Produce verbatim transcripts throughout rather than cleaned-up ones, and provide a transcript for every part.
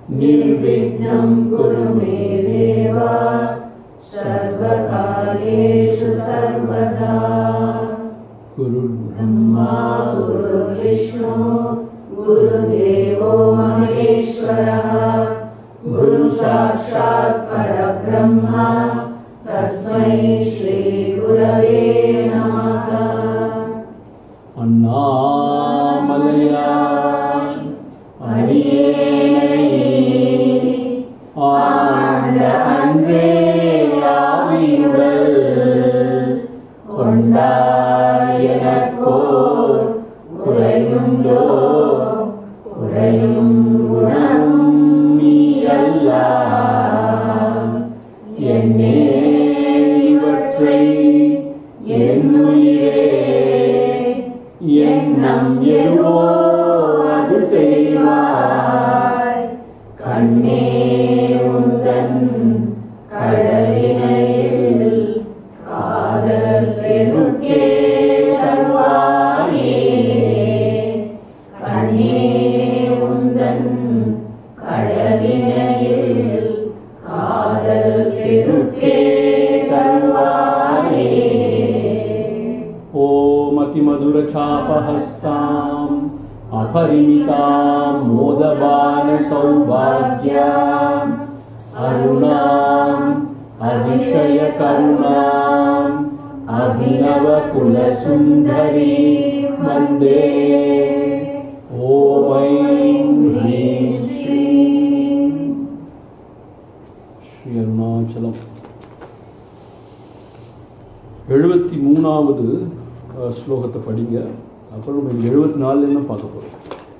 निर्विघ्नं कुरु मे देव सर्वकार्येषु सर्वदा। गुरुर्ब्रह्मा गुरुर्विष्णु गुरुदेवो महेश्वरः गुरु साक्षात् परब्रह्म तस्मै श्री गुरवे नमः। अन्नामलयाय अडियेனை ஆண்ட அன்றே ஆவியுடல் கொண்டாய் எனக்கோர் குறையுண்டோ குறையும் குணமும் நீ அல்லால் என்னே இவற்றை என்னுயிரே எண்ணம் எதுவோ அது செய்வாய் கண்ணே உந்தன் கடலினையில் காதல் பெருக்கே தருவாயே கண்ணே உந்தன் கடலினையில் காதல் பெருக்கே தருவாயே। ஓம் அதிமதுரசாபஹஸ்தாம் अपरिमितां मोदबान सौभाग्याम् अरुणाम् अतिशय करुणाम् अभिनव कुलसुंदरी वन्दे। ओम ऐं ह्रीं श्रीं श्री अरुणाचलम्। எழுபத்தி மூணாவது ஸ்லோகத்தை படிங்க, அப்புறம் எழுபத்தி நாலுல என்ன பார்க்க போறோம்?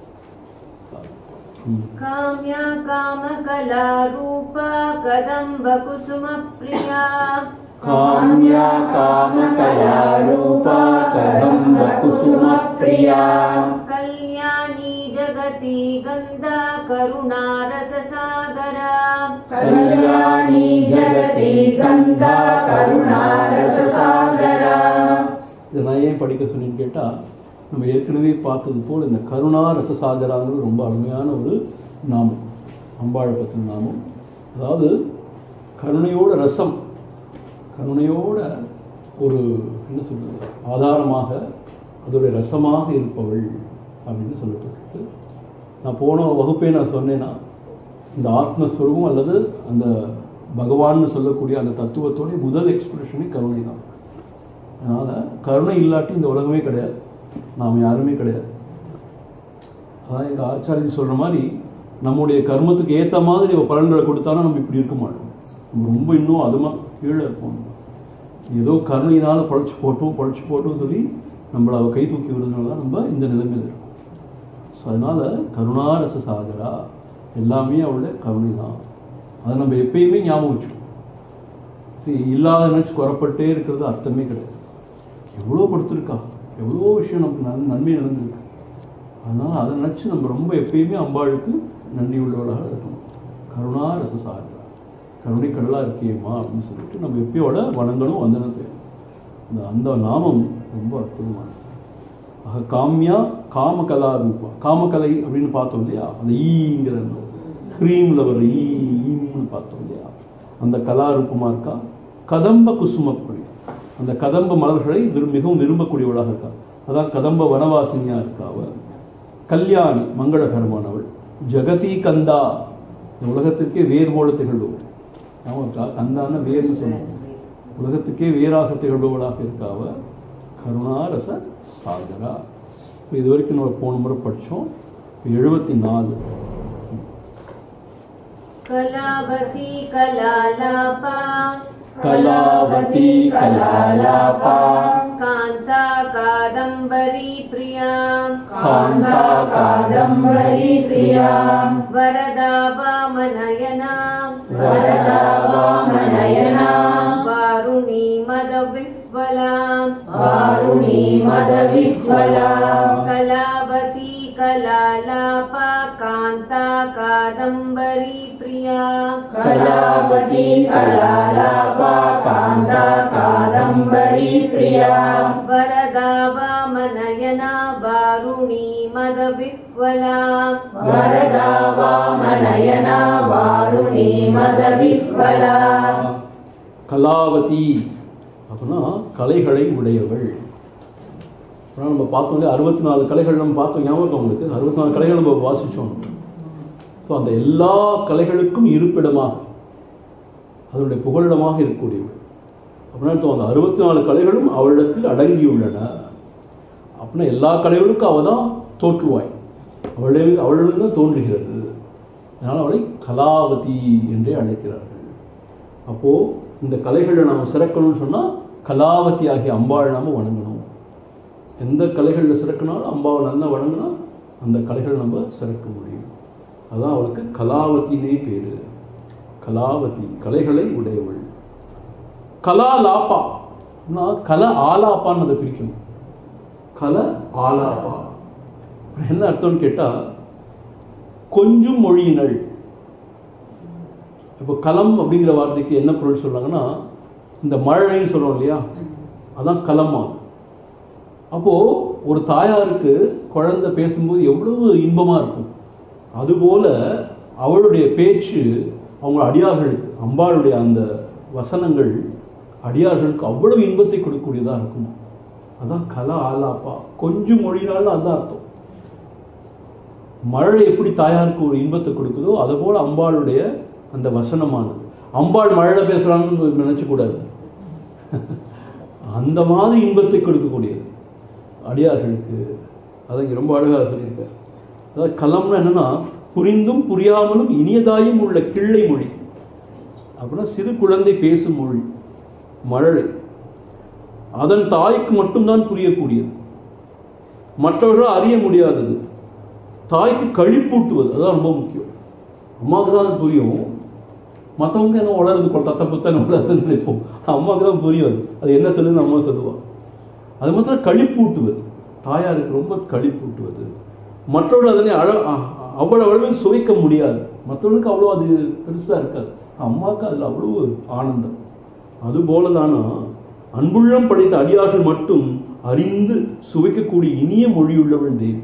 காம்யா காமகலா ரூபா கதம்ப குசும பிரியா காம்யா காமகலா ரூபா கதம்ப குசும பிரியா கல்யாணி ஜகதி கந்தா கருணா ரசசாகரா கல்யாணி ஜகதி கந்தா கருணா ரசசாகரா। இதை நான் ஏன் படிக்க சொன்னேன்னு கேட்டால், நம்ம ஏற்கனவே பார்த்தது போல் இந்த கருணா ரசசாகராங்கிறது ரொம்ப அருமையான ஒரு நாமம், அம்பாளை பற்றின நாமம். அதாவது கருணையோட ரசம், கருணையோட ஒரு என்ன சொல்கிறது ஆதாரமாக அதோடைய ரசமாக இருப்பவள் அப்படின்னு சொல்லப்பட்டிருக்கு. நான் போன வகுப்பே நான் சொன்னேன்னா, இந்த ஆத்மஸ்வரூபம் அல்லது அந்த பகவான்னு சொல்லக்கூடிய அந்த தத்துவத்தோடைய முதல் எக்ஸ்பிரஷனே கருணை தான். அதனால் கருணை இல்லாட்டி இந்த உலகமே கிடையாது, நாம் யாருமே கிடையாது. அதான் எங்கள் ஆச்சாரியர் சொல்கிற மாதிரி, நம்முடைய கர்மத்துக்கு ஏற்ற மாதிரி நம்ம பலன்களை கொடுத்தாலும் நம்ம இப்படி இருக்க மாட்டோம், நம்ம ரொம்ப இன்னும் அதுமா கீழே இருப்போம். ஏதோ கருணையினால் பழச்சு போட்டோம் பழச்சு போட்டோம் சொல்லி நம்மளை அவள் கை தூக்கி விடுறதுனால தான் நம்ம இந்த நிலைமையில் இருக்கோம். ஸோ அதனால் கருணாரச சாகரா எல்லாமே அவளுடைய கருணை தான். அதை நம்ம எப்பயுமே ஞாபகம் வச்சுக்கோம். சரி, இல்லாத நினச்சி குறப்பட்டே இருக்கிறது அர்த்தமே கிடையாது. எவ்வளோ கொடுத்துருக்கா, எவ்வளோ விஷயம் நமக்கு நன் நன்மை நடந்திருக்கு. அதனால் அதை நினச்சி நம்ம ரொம்ப எப்பயுமே அம்பாளுக்கு நன்றி உள்ளவர்களாக இருக்கணும். கருணா ரசசாகரா, கருணை கடலாக இருக்கியம்மா அப்படின்னு சொல்லிட்டு நம்ம எப்பயோட வணங்கணும், வந்தனம் செய்யணும். அந்த அந்த நாமம் ரொம்ப அற்புதமானது. ஆக காமியா காமகலா ரூபா, காமகலை அப்படின்னு பார்த்தோம் இல்லையா, அந்த ஈங்கிற ஹ்ரீமில் வர ஈ ஈம்னு பார்த்தோம் இல்லையா, அந்த கலாரூபமாக இருக்கா. கதம்ப குசுமப்படி, அந்த கதம்ப மலர்களை விரும் மிகவும் விரும்பக்கூடியவளாக இருக்கா. அதான் கதம்ப வனவாசினியாக இருக்காவ. கல்யாணி மங்களகரமானவள். ஜெகதி கந்தா, உலகத்திற்கே வேர் போல திகழ்பவள். இருக்கா, கந்தான வேர்னு சொல்லுவோம், உலகத்துக்கே வேறாக திகழ்பவளாக இருக்காவ. கருணாரச சாகரா. ஸோ இது வரைக்கும் நம்ம போன முறை படித்தோம். எழுபத்தி நாலு கலாவதி கலாலாபா கலாவதி கலாலாபா காந்தா காதம்பரி பிரியா காந்தா காதம்பரி பிரியா வரதா வாமநயனா வரதா வாமநயனா வாருணி மத விஹ்வலா வாருணி மத விஹ்வலா கலாவதி கலாலாபா காந்தா காத कादम्बरी प्रिया कलावती कलालापा कान्ता कादम्बरी प्रिया वरदा वामनयना वारुणी मदविह्वला वरदा वामनयना वारुणी मदविह्वला கலாவதி அப்படின்னா கலைகளை உடையவள். நம்ம பார்த்தோம் அறுபத்தி நாலு கலைகள் நம்ம பார்த்தோம், ஞாபகம் உங்களுக்கு அறுபத்தி நாலு கலைகள் நம்ம வாசித்தோம். ஸோ அந்த எல்லா கலைகளுக்கும் இருப்பிடமாக அதனுடைய புகலிடமாக இருக்கக்கூடியவள் அப்படின்னா அந்த அறுபத்தி நாலு கலைகளும் அவளிடத்தில் அடங்கியுள்ளன. அப்படின்னா எல்லா கலைகளுக்கும் அவள் தான் தோற்றுவாய், அவளே அவளிடம் தான் தோன்றுகிறது. அதனால் அவளை கலாவதி என்றே அழைக்கிறார்கள். அப்போது இந்த கலைகளை நாம் சிறக்கணும்னு சொன்னால் கலாவதி ஆகிய அம்பாள் நாம் வணங்கணும். எந்த கலைகளில் சிறக்கினாலும் அம்பாவை நல்லா வணங்கினா அந்த கலைகள் நம்ம சிறக்க முடியும். அதுதான் அவளுக்கு கலாவதினே பேர். கலாவதி கலைகளை உடையவள். கலாலாப்பா கல ஆலாப்பான்னு அதை பிரிக்கணும். கல ஆலாப்பா என்ன அர்த்தம்னு கேட்டால் கொஞ்சம் மொழியினள். இப்போ கலம் அப்படிங்கிற வார்த்தைக்கு என்ன பொருள் சொல்கிறாங்கன்னா இந்த மழைன்னு சொல்கிறோம் இல்லையா, அதான் கலமா. அப்போது ஒரு தாயாருக்கு குழந்தை பேசும்போது எவ்வளவு இன்பமாக இருக்கும், அதுபோல் அவளுடைய பேச்சு அவங்க அடியார்களுக்கு அம்பாளுடைய அந்த வசனங்கள் அடியார்களுக்கு அவ்வளவு இன்பத்தை கொடுக்கக்கூடியதாக இருக்கும். அதான் கலா ஆலாப்பா. கொஞ்சம் மொழினாலும் அதுதான் அர்த்தம். மழை எப்படி தாயாருக்கு ஒரு இன்பத்தை கொடுக்குதோ அதுபோல் அம்பாளுடைய அந்த வசனமானது. அம்பாள் மழையில் பேசுகிறான்னு நினச்சக்கூடாது, அந்த மாதிரி இன்பத்தை கொடுக்கக்கூடியது அடியார்களுக்கு. அதை இங்கே ரொம்ப அழகாக சொல்லியிருக்கார். அதாவது கலம்னா என்னென்னா புரிந்தும் புரியாமலும் இனியதாயும் உள்ள கிள்ளை மொழி. அப்படின்னா சிறு குழந்தை பேசும் மொழி மழலை. அதன் தாய்க்கு மட்டும்தான் புரியக்கூடியது, மற்றவர்களால் அறிய முடியாதது. தாய்க்கு கழிப்பூட்டுவது அதுதான் ரொம்ப முக்கியம். அம்மாவுக்கு தான் அது புரியும், மற்றவங்க என்ன வளருது தத்த புத்தனை வளருதுன்னு நினைப்போம். அம்மாவுக்கு தான் புரியும் அது அது என்ன சொல்லுதுன்னு அம்மா சொல்லுவாள். அது மாத்திரம் கழிப்பூட்டுவது, தாயாருக்கு ரொம்ப கழிப்பூட்டுவது. மற்றவர்கள் அதனை அழ அவ்வளோ அளவில் சுவைக்க முடியாது, மற்றவர்களுக்கு அவ்வளோ அது பெருசாக இருக்காது. அம்மாவுக்கு அதில் அவ்வளோ ஆனந்தம். அதுபோல தானா அன்புள்ளம் படைத்த அடியார்கள் மட்டும் அறிந்து சுவைக்கக்கூடிய இனிய மொழியுள்ளவள் தேவி.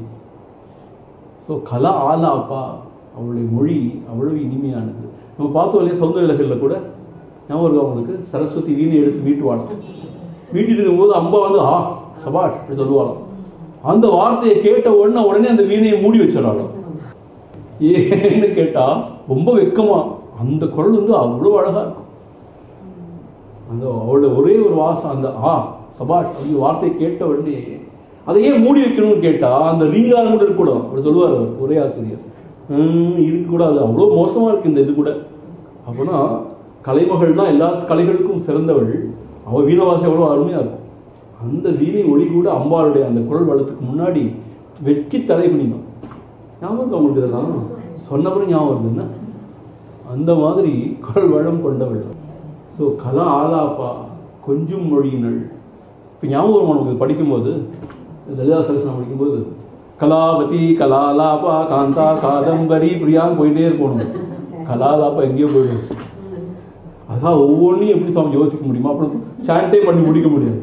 ஸோ கலா ஆலாப்பா அவளுடைய மொழி அவ்வளவு இனிமையானது. நம்ம பார்த்தோம் இல்லையா சௌந்தரலகரில் கூட ஞாபகம் இருக்கா அவங்களுக்கு, சரஸ்வதி வீணை எடுத்து வீட்டு வாழலாம். வீட்டிட்டு இருக்கும்போது அம்பா வந்து ஆ சபாஷ் அப்படி சொல்லுவாளாம். அந்த வார்த்தையை கேட்ட உடனே உடனே அந்த வீணையை மூடி வச்சிடறாளாம். ஏன்னு கேட்டால் ரொம்ப வெக்கமா அந்த குரல் வந்து அவ்வளோ அழகாக இருக்கும். அந்த அவளோட ஒரே ஒரு வாசம் அந்த ஆ சபாஷ் அந்த வார்த்தையை கேட்ட உடனே அதை ஏன் மூடி வைக்கணும்னு கேட்டால் அந்த ரீங்காரம் கூட இருக்கக்கூடாது அப்படி சொல்லுவார் அவர் ஒரே ஆசிரியர். இருக்கக்கூடாது, அவ்வளோ மோசமாக இருக்குது இந்த இது கூட. அப்படின்னா கலைமகள் தான் எல்லா கலைகளுக்கும் சிறந்தவள். அவள் வீணை வாசம் எவ்வளோ அருமையாக இருக்கும். அந்த வீணை ஒளி கூட அம்பாளுடைய அந்த குரல் வளத்துக்கு முன்னாடி வெட்கி தலை பண்ணிதான். ஞாபகம் அவங்களுக்கு இதெல்லாம் சொன்னப்பறம் ஞாபகம் வருது என்ன, அந்த மாதிரி குரல் வளம் கொண்டவள். ஸோ கலா ஆலாப்பா கொஞ்சம் மொழியினள். இப்போ ஞாபகம் நமக்கு படிக்கும்போது லலிதா சரஸ்வரம் படிக்கும்போது கலாவதி கலாலாப்பா காந்தா காதம்பரி பிரியான்னு போயிட்டே இருக்கணும். கலாலாப்பா எங்கேயோ போயிடும். அதான் ஒவ்வொன்றையும் எப்படி சாமி யோசிக்க முடியுமா, அப்புறம் சாண்டே பண்ணி முடிக்க முடியாது.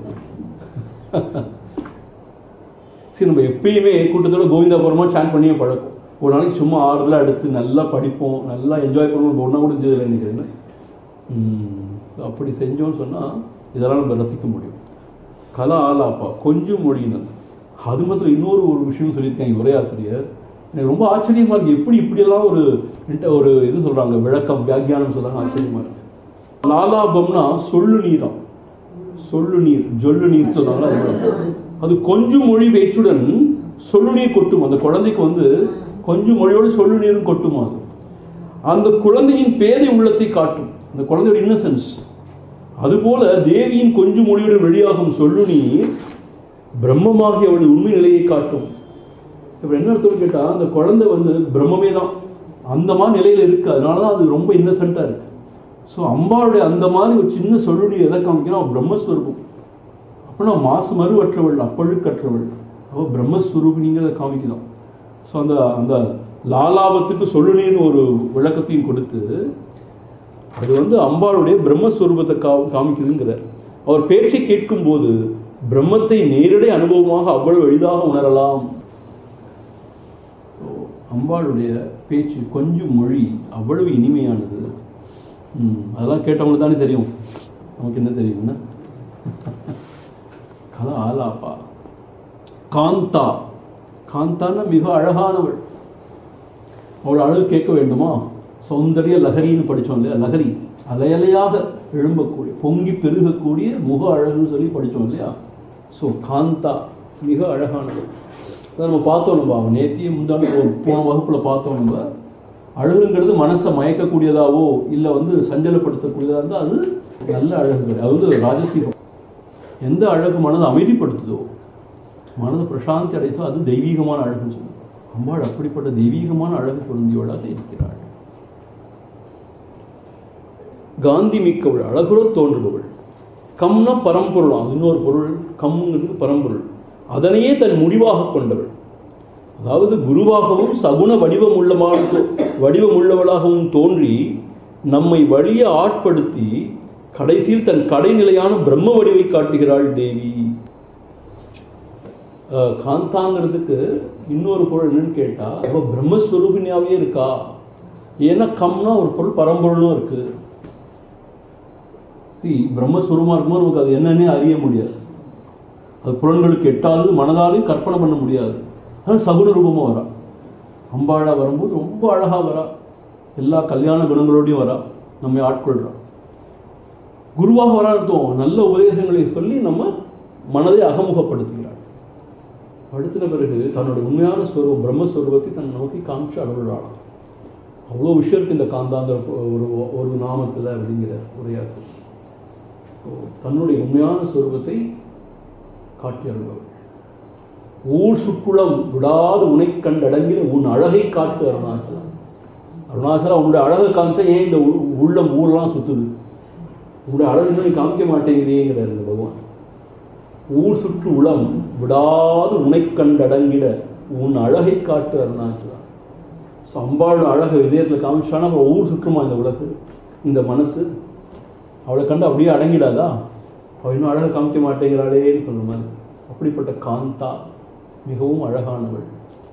சரி, நம்ம எப்பயுமே கூட்டத்தோட கோவிந்தாபுரமா சாண்ட் பண்ணியே பழக்கம். ஒரு நாளைக்கு சும்மா ஆறுதலாக எடுத்து நல்லா படிப்போம், நல்லா என்ஜாய் பண்ணுவோம். ஒன்றா கூட செஞ்சதில்லை நினைக்கிறேன். ஸோ அப்படி செஞ்சோன்னு சொன்னால் இதெல்லாம் நம்ம ரசிக்க முடியும். கலா ஆலாப்பா கொஞ்சம் மொழியினர். அது மாத்திரம் இன்னொரு ஒரு விஷயம் சொல்லியிருக்காங்க ஒரே ஆசிரியர். எனக்கு ரொம்ப ஆச்சரியமாக இருக்குது, எப்படி இப்படியெல்லாம் ஒரு ஒரு இது சொல்கிறாங்க, விளக்கம் வியாக்கியானம் சொல்கிறாங்க. ஆச்சரியமாக இருக்கு. லாலாபம்னா சொல்லு நீரம், சொல்லு நீர் ஜொல்லு நீர் சொல்கிறாங்களா, அது கொஞ்சம் மொழி வேற்றுடன் சொல்லு நீர் கொட்டும். அந்த குழந்தைக்கு வந்து கொஞ்சம் மொழியோடு சொல்லு நீரும் கொட்டுமா. அது அந்த குழந்தையின் பேதை உள்ளத்தை காட்டும், அந்த குழந்தையோட இன்னசென்ஸ். அதுபோல தேவியின் கொஞ்சம் மொழியுடன் வெளியாகும் சொல்லு நீர் பிரம்மமாகி அவளுடைய உண்மை நிலையை காட்டும். இப்போ என்ன அர்த்தம் கேட்டால் அந்த குழந்தை வந்து பிரம்மமே தான், அந்த மாதிரி நிலையில் இருக்குது. அதனால தான் அது ரொம்ப இன்னசென்ட்டாக இருக்குது. ஸோ அம்பாளுடைய அந்த மாதிரி ஒரு சின்ன சொல்லுடைய எதை காமிக்கணும், பிரம்மஸ்வரூபம். அப்படின்னா மாசு மறுவற்றவள், அப்பழுக்கற்றவள், அவள் பிரம்மஸ்வரூபினிங்கிறத காமிக்கலாம். ஸோ அந்த அந்த லாலாபத்துக்கு சொல்லுனேன்னு ஒரு விளக்கத்தையும் கொடுத்து அது வந்து அம்பாளுடைய பிரம்மஸ்வரூபத்தை கா காமிக்குதுங்கிறார். அவர் பேச்சை கேட்கும்போது பிரம்மத்தை நேரடி அனுபவமாக அவ்வளவு எளிதாக உணரலாம். அம்பாளுடைய பேச்சு கொஞ்சம் மொழி அவ்வளவு இனிமையானது. அதெல்லாம் கேட்டவங்களுக்கு தானே தெரியும், நமக்கு என்ன தெரியும்னா கலா ஆலாப்பா. காந்தா, காந்தான்னா மிக அழகானவள். அவள் அழகு கேட்க வேண்டுமா? சௌந்தரிய லகரின்னு படித்தோம் இல்லையா? லகரி அலையலையாக எழும்பக்கூடிய பொங்கி பெருகக்கூடிய முக அழகுன்னு சொல்லி படித்தோம் இல்லையா? ஸோ காந்தா மிக அழகானவள். அதை நம்ம பார்த்தோம். நம்ம அவன் நேத்தியே முந்தாண்டு போன வகுப்பில் பார்த்தோம். நம்ம அழகுங்கிறது மனசை மயக்கக்கூடியதாவோ இல்லை வந்து சஞ்சலப்படுத்தக்கூடியதாக இருந்தால் அது நல்ல அழகு கிடையாது, அது வந்து ராஜசீகம். எந்த அழகு மனதை அமைதிப்படுத்துதோ, மனதை பிரசாந்தி அடைசோ அது தெய்வீகமான அழகுன்னு சொல்லுவோம். அம்பாள் அப்படிப்பட்ட தெய்வீகமான அழகு பொருந்தியோடாக இருக்கிறாள். காந்தி மிக்கவள், அழகுற தோன்றுபவள். கம்னா பரம்பொருள், அது இன்னொரு பொருள். கம்ங்கிறது பரம்பொருள். அதனையே தன் முடிவாக கொண்டவள். அதாவது குருவாகவும் சகுன வடிவமுள்ளமான வடிவமுள்ளவளாகவும் தோன்றி நம்மை வழிய ஆட்படுத்தி கடைசியில் தன் கடைநிலையான பிரம்ம வடிவை காட்டுகிறாள் தேவி. காந்தாங்கிறதுக்கு இன்னொரு பொருள் என்னன்னு கேட்டால், அவள் பிரம்மஸ்வரூபினியாவே இருக்கா. ஏன்னா கம்னா ஒரு பொருள் பரம்பொருளும் இருக்கு. பிரம்மஸ்வரூபமாக இருக்கும்போது நமக்கு அது என்னன்னே அறிய முடியாது. அது புலன்களுக்கு எட்டாவது, மனதாலையும் கற்பனை பண்ண முடியாது. ஆனால் சகுன ரூபமாக வரா. அம்பாளாக வரும்போது ரொம்ப அழகாக வரா. எல்லா கல்யாண குணங்களோடையும் வரா, நம்மை ஆட்கொள்றா. குருவாக வரா அர்த்தம், நல்ல உபதேசங்களை சொல்லி நம்ம மனதை அகமுகப்படுத்துகிறாள். படுத்தின பிறகு தன்னோட உண்மையான ஸ்வரூபம் பிரம்மஸ்வரூபத்தை தன் நோக்கி காமிச்சு அருள்றாளாம். அவ்வளோ விஷயம் இருக்குது இந்த காந்தாங்கிற ஒரு ஒரு நாமத்தில் அப்படிங்கிற உரையாசு. ஸோ தன்னுடைய உண்மையான ஸ்வரூபத்தை காட்டி அருள்பவள். ஊர் சுற்றுலம் விடாது உனை கண்டடங்கிற உன் அழகை காட்டு அருணாச்சலம். அருணாச்சலம் உன்னுடைய அழகை காமிச்சா ஏன் இந்த உள்ளம் ஊர்லாம் சுற்றுது? உன்னுடைய அழகு நீ காமிக்க மாட்டேங்கிறீங்கிறார் இந்த பகவான். ஊர் சுற்று உளம் விடாது உனை கண்டடங்கிட உன் அழகை காட்டு அருணாச்சலம். ஸோ அம்பாள் அழகு இதயத்தில் காமிச்சானா அப்புறம் ஊர் சுற்றுமா இந்த உலகு, இந்த மனசு? அவளை கண்டு அப்படியே அடங்கிடாதா? அவள் இன்னும் அழகை காமிக்க மாட்டேங்கிறாளேன்னு சொல்ற மாதிரி. அப்படிப்பட்ட காந்தா மிகவும் அழகானவள்.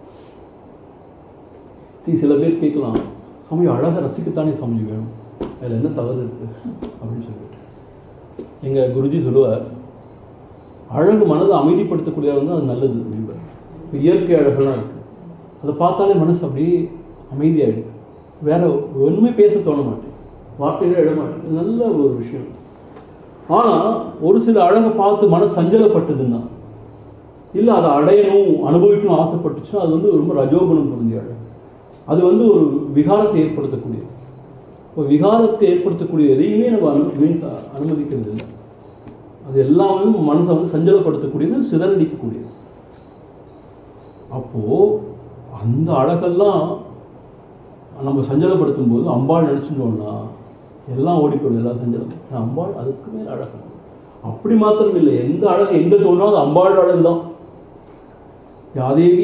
சரி, சில பேர் கேட்கலாம், சாமி அழகை ரசிக்கத்தானே சாமி வேணும், அதில் என்ன தவறு இருக்கு அப்படின்னு சொல்லிட்டு எங்கள் குருஜி சொல்லுவார், அழகு மனதை அமைதிப்படுத்தக்கூடியதாக இருந்தால் அது நல்லது அப்படின்பார். இப்போ இயற்கை அழகெல்லாம் இருக்குது, அதை பார்த்தாலே மனசு அப்படியே அமைதியாகிடுது. வேற ஒன்றுமே பேச தோண மாட்டேன், வார்த்தைகளே எழ மாட்டேன். நல்ல ஒரு விஷயம். ஆனால் ஒரு சில அழகை பார்த்து மனசு சஞ்சலப்பட்டதுன்னா, இல்லை அதை அடையணும் அனுபவிக்கணும் ஆசைப்பட்டுச்சுன்னா அது வந்து ரொம்ப ரஜோகுணம் பொருந்திய அழகு. அது வந்து ஒரு விகாரத்தை ஏற்படுத்தக்கூடியது. இப்போ விகாரத்தை ஏற்படுத்தக்கூடிய எதையுமே நம்ம மீன்ஸ் அனுமதிக்கிறது இல்லை. அது எல்லாமே மனசை வந்து சஞ்சலப்படுத்தக்கூடியது, சிதறடிக்கக்கூடியது. அப்போது அந்த அழகெல்லாம் நம்ம சஞ்சலப்படுத்தும் போது அம்பாள் நினச்சிட்டோம்னா எல்லாம் ஓடிப்போடும், எல்லாம் சஞ்சலம். அம்பாள் அதுக்கு மேலே அழகு. அப்படி மாத்திரம் இல்லை, எந்த அழகு எங்கே தோன்றாலும் அது அம்பாள் அழகு தான். யாதேவி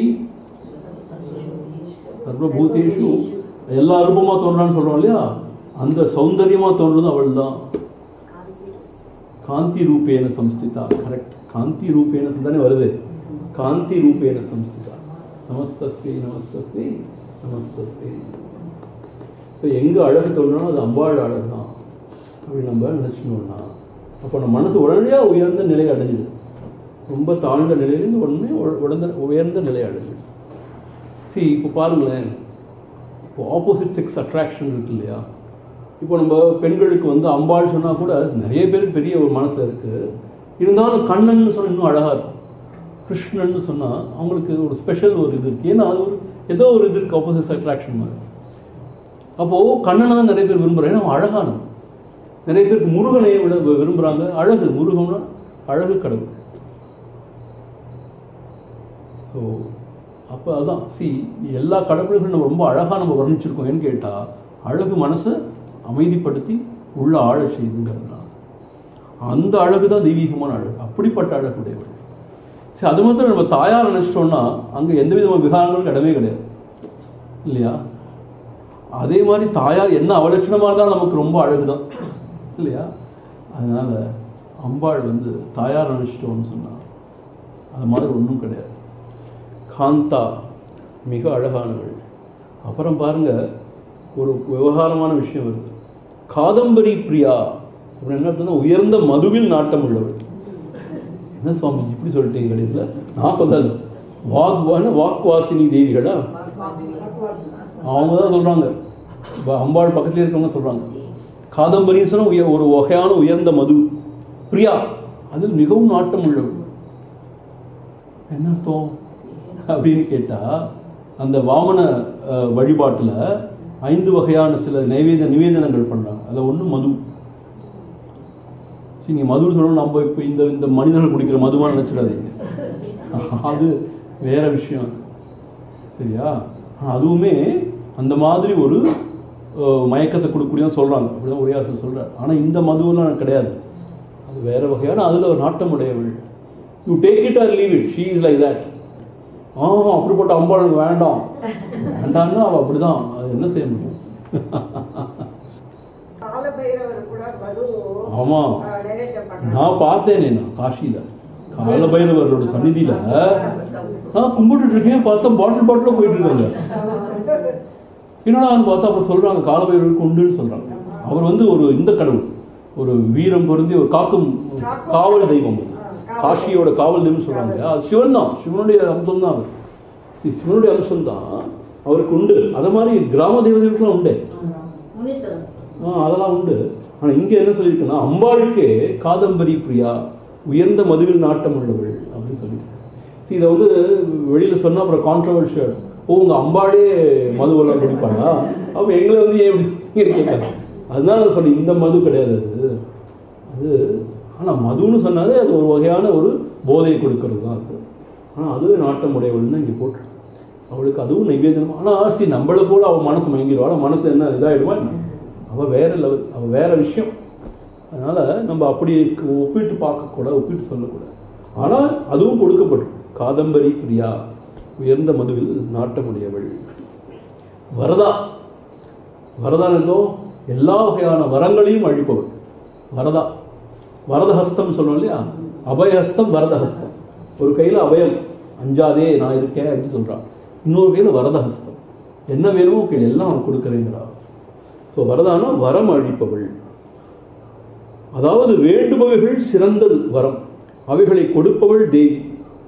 சர்வபூதேஷு எல்லா ரூபமாக தோன்றான்னு சொல்கிறோம் இல்லையா, அந்த சௌந்தரியமாக தோன்றது அவள் தான். காந்தி ரூபேன சம்ஸ்திதா. கரெக்ட், காந்தி ரூபேன தானே வருது. காந்தி ரூபேன சம்ஸ்திதா. நமஸ்தஸ்ரீ நமஸ்தஸ்ரீ நமஸ்தஸ்ரீ. ஸோ எங்கே அழகு தோன்றாலும் அது அம்பாள் அழகு தான் அப்படின்னு நம்ம நினச்சினோம்னா அப்போ நம்ம மனசு உடனடியாக உயர்ந்த நிலையை அடைஞ்சிடுது. ரொம்ப தாழ்ந்த நிலையிலேருந்து உடனே உடந்த உயர்ந்த நிலையை அடைஞ்சிடுது. சரி, இப்போ பாருங்களேன், இப்போ ஆப்போசிட் செக்ஸ் அட்ராக்ஷன் இருக்கு இல்லையா? இப்போ நம்ம பெண்களுக்கு வந்து அம்பாள் சொன்னால் கூட நிறைய பேருக்கு பெரிய ஒரு மனசில் இருக்குது. இருந்தாலும் கண்ணன் சொன்னால் இன்னும் அழகாக இருக்கும். கிருஷ்ணன் சொன்னால் அவங்களுக்கு ஒரு ஸ்பெஷல் ஒரு இது இருக்குது. ஏன்னா அது ஒரு ஏதோ ஒரு இது இருக்குது, ஆப்போசிட் அட்ராக்ஷன் மாதிரி. அப்போது கண்ணனை தான் நிறைய பேர் விரும்புகிறாங்க, ஏன்னா அவன் அழகானவன். நிறைய பேருக்கு முருகனையை விட விரும்புகிறாங்க. அழகு, முருகன்னா அழகு கடவுள். ஸோ அப்போ அதுதான் சி எல்லா கடவுள்களும் நம்ம ரொம்ப அழகாக நம்ம வர்ணிச்சிருக்கோம். ஏன்னு கேட்டால் அழகு மனசை அமைதிப்படுத்தி உள்ள ஆழ செய்துங்கிறதுனால அந்த அழகு தான் தெய்வீகமான அழகு. அப்படிப்பட்ட அழகுடையவள். சரி, அது மாத்திரம் நம்ம தாயார் நினச்சிட்டோம்னா அங்கே எந்த விதமான விகாரங்களும் இடமே கிடையாது. இல்லையா? அதே மாதிரி தாயார் என்ன அவலட்சணமாக இருந்தாலும் நமக்கு ரொம்ப அழகுதான் இல்லையா? அதனால் அம்பாள் வந்து தாயார் நினச்சிட்டோம்னு சொன்னார். அது மாதிரி ஒன்றும் கிடையாது. காந்தா மிக அழகானவள். அப்புறம் பாருங்கள், ஒரு விவகாரமான விஷயம் வருது. காதம்பரி பிரியா அப்படின்னு என்ன அர்த்தம்னா உயர்ந்த மதுவில் நாட்டம் உள்ளவள். என்ன சுவாமி இப்படி சொல்லிட்டீங்க கடைசியில்? நான் சொல்லல, வாக்வான வாக்வாசினி தேவிகளா அவங்க தான் சொல்கிறாங்க. அம்பாள் பக்கத்தில் இருக்கவங்க சொல்கிறாங்க. காதம்பரின்னு சொன்னால் உய ஒரு வகையான உயர்ந்த மது. பிரியா அதில் மிகவும் நாட்டம் உள்ளவள். என்ன அர்த்தம் அப்படின்னு கேட்டால், அந்த வாமன வழிபாட்டில் ஐந்து வகையான சில நைவேத நிவேதனங்கள் பண்ணுறாங்க. அதில் ஒன்று மது. சரி, நீங்கள் மதுன்னு சொல்லணும், நம்ம இப்போ இந்த இந்த மனிதர்கள் குடிக்கிற மதுவாக நினச்சிடாதீங்க, அது வேற விஷயம் சரியா? ஆனால் அதுவுமே அந்த மாதிரி ஒரு மயக்கத்தை கொடுக்கக்கூடியதான் சொல்கிறாங்க. அப்படிதான் உரையாசல் சொல்கிறார். ஆனால் இந்த மதுவெல்லாம் கிடையாது, அது வேற வகையான, அதில் ஒரு நாட்டம் உடையவள். You take it or leave it, she is like that. ஆ அப்படிப்பட்ட அம்பாள் வேண்டாம் வேண்டாம்னா அவள் அப்படிதான். அது என்ன செய்ய முடியும்? ஆமா, நான் பார்த்தேனே, நான் காஷியில கால பைரவர்களோட சன்னிதியில நான் கும்பிட்டு இருக்கேன். பார்த்தா பாட்டில் பாட்டில போயிட்டு இருக்காங்க. என்னடா பார்த்தா அப்புறம் சொல்றாங்க காலபைரவருக்கு உண்டுன்னு சொல்றாங்க. அவர் வந்து ஒரு இந்த கடவுள், ஒரு வீரம் பொருந்தி ஒரு காக்கும் காவல் தெய்வம். காஷியோட காவல் தெய்வம் சொல்றாங்க. அது சிவன் தான், சிவனுடைய அம்சம் தான். அவர் சிவனுடைய அம்சம் தான் அவருக்கு உண்டு. அதை மாதிரி கிராம தேவதைகளுக்குலாம் உண்டு, அதெல்லாம் உண்டு. ஆனால் இங்கே என்ன சொல்லியிருக்குன்னா, அம்பாளுக்கே காதம்பரி பிரியா உயர்ந்த மதுவில் நாட்டம் உள்ளவள் அப்படின்னு சொல்லியிருக்கு. சரி, இதை வந்து வெளியில் சொன்னால் அப்புறம் கான்ட்ரவர்ஷியல். ஓ, உங்கள் அம்பாளே மதுவெல்லாம் குடிப்பாளா? அப்போ எங்களை வந்து ஏன் எப்படி கேட்காங்க? அதனால அதை சொல்லி, இந்த மது கிடையாது அது அது ஆனால் மதுன்னு சொன்னாலே அது ஒரு வகையான ஒரு போதையை கொடுக்கறது தான் அது. ஆனால் அதுவே நாட்டம் உடையவள் தான் இங்கே போட்டு அவளுக்கு அதுவும் நைவேதனம். ஆனால் சரி, நம்மளை போல் அவள் மனசு மயங்கிடுவாள். மனசு என்ன இதாகிடுவா? அவள் வேற லெவல், அவள் வேற விஷயம். அதனால் நம்ம அப்படி ஒப்பிட்டு பார்க்கக்கூடாது, ஒப்பிட்டு சொல்லக்கூடாது. ஆனால் அதுவும் கொடுக்கப்படும். காதம்பரி பிரியா உயர்ந்த மதுவில் நாட்டமுடையவள். வரதா, வரதானோ எல்லா வகையான வரங்களையும் அழிப்பவள் வரதா. வரதஹஸ்தம் சொல்லுவோம் இல்லையா? அபயஹஸ்தம் வரதஹஸ்தம். ஒரு கையில் அபயம், அஞ்சாதே நான் இருக்கேன் அப்படின்னு சொல்கிறான். இன்னொரு கையில் வரதஹஸ்தம், என்ன வேணுமோ கையில் எல்லாம் அவன் கொடுக்குறேங்கிறா. ஸோ வரதானா வரம் அழிப்பவள். அதாவது வேண்டுபவைகள் சிறந்தது வரம், அவைகளை கொடுப்பவள் தேவி.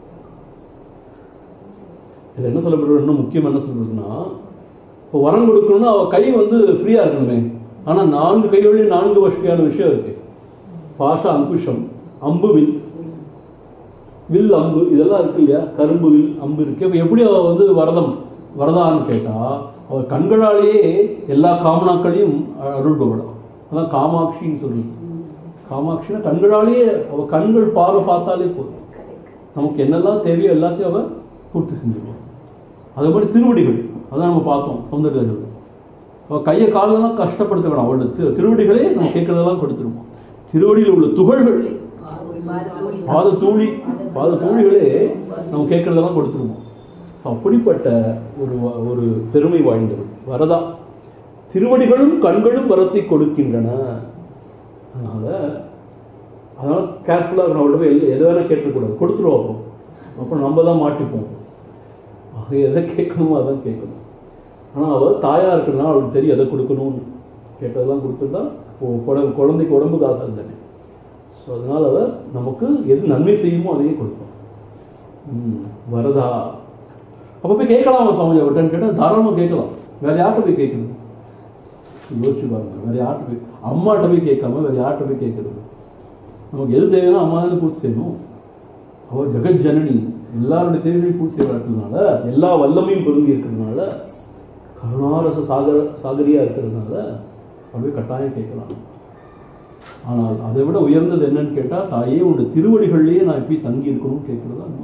இது என்ன சொல்லப்படுறது? இன்னும் முக்கியம் என்ன சொல்லப்படுதுன்னா, இப்போ வரம் கொடுக்கணும்னா அவள் கை வந்து ஃப்ரீயாக இருக்கணுமே. ஆனால் நான்கு கைகளில் நான்கு வகையான விஷயம் இருக்கு. பாஷா அங்குஷம், அம்பு வில், வில் அம்பு, இதெல்லாம் இருக்கு இல்லையா? கரும்பு வில் அம்பு இருக்கு. இப்போ எப்படி அவள் வந்து வரதம் வரதான்னு கேட்டால், அவள் கண்களாலேயே எல்லா காமனாக்களையும் அருள்பவளாம். அதான் காமாட்சின்னு சொல்லுது. காமாட்சினா கண்களாலேயே, அவள் கண்கள் பார்வை பார்த்தாலே போதும், நமக்கு என்னெல்லாம் தேவையோ எல்லாத்தையும் அவள் பூர்த்தி செஞ்சுக்குவோம். அது மாதிரி திருவடிகள், அதான் நம்ம பார்த்தோம் சௌந்தர்யர்கள். அவள் கையை காலெல்லாம் கஷ்டப்படுத்த வேணாம், அவளோட திரு திருவடிகளே நம்ம கேட்கறதெல்லாம் கொடுத்துருவோம். திருவடியில் உள்ள துகள்கள், பாத தூளி பாத தூளிகளே நம்ம கேட்கறதெல்லாம் கொடுத்துருவோம். அப்படிப்பட்ட ஒரு ஒரு பெருமை வாய்ந்தவள் வரதா. திருவடிகளும் கண்களும் வரத்தை கொடுக்கின்றன. அதனால அதனால கேர்ஃபுல்லாக அவள்கிட்ட போய் எதை வேணால் கேட்கக்கூடாது, கொடுத்துருவோம். அப்போ அப்புறம் நம்ம தான் மாட்டிப்போம். ஆக எதை கேட்கணுமோ அதான் கேட்கணும். ஆனால் அவள் தாயாக இருக்கிறதுனால அவளுக்கு தெரியும் எதை கொடுக்கணும்னு. கேட்டதெல்லாம் கொடுத்துட்டா உடம்பு குழந்தைக்கு உடம்பு தாக்காது தானே. ஸோ அதனால் அவள் நமக்கு எது நன்மை செய்யுமோ அதையே கொடுப்போம். வரதா. அப்போ போய் கேட்கலாம் சுவாமி அவர்கிட்டன்னு கேட்டால் தாராளமாக கேட்கலாம். வேறு யார்கிட்ட போய் கேட்குறது? யோசிச்சு பாருங்க. வேறு யார்கிட்ட போய், அம்மாட்ட போய் கேட்காம வேறு யார்கிட்ட போய் கேட்குறது? நமக்கு எது தேவைன்னா அம்மா தானே பூர்த்தி செய்யணும். அவள் ஜெகத் ஜனனி, எல்லாருடைய தேவைகளையும் பூர்த்தி செய்யறதுனால, எல்லா வல்லமையும் பொருந்தி இருக்கிறதுனால, கருணாரச சாகர சாகரியாக இருக்கிறதுனால அப்படியே கட்டாயம் கேட்கலாம். ஆனால் அதை விட உயர்ந்தது என்னன்னு கேட்டால், தாயே உன்னுடைய திருவடிகள்லேயே நான் எப்படி தங்கி இருக்கணும்னு கேட்குறது தான்.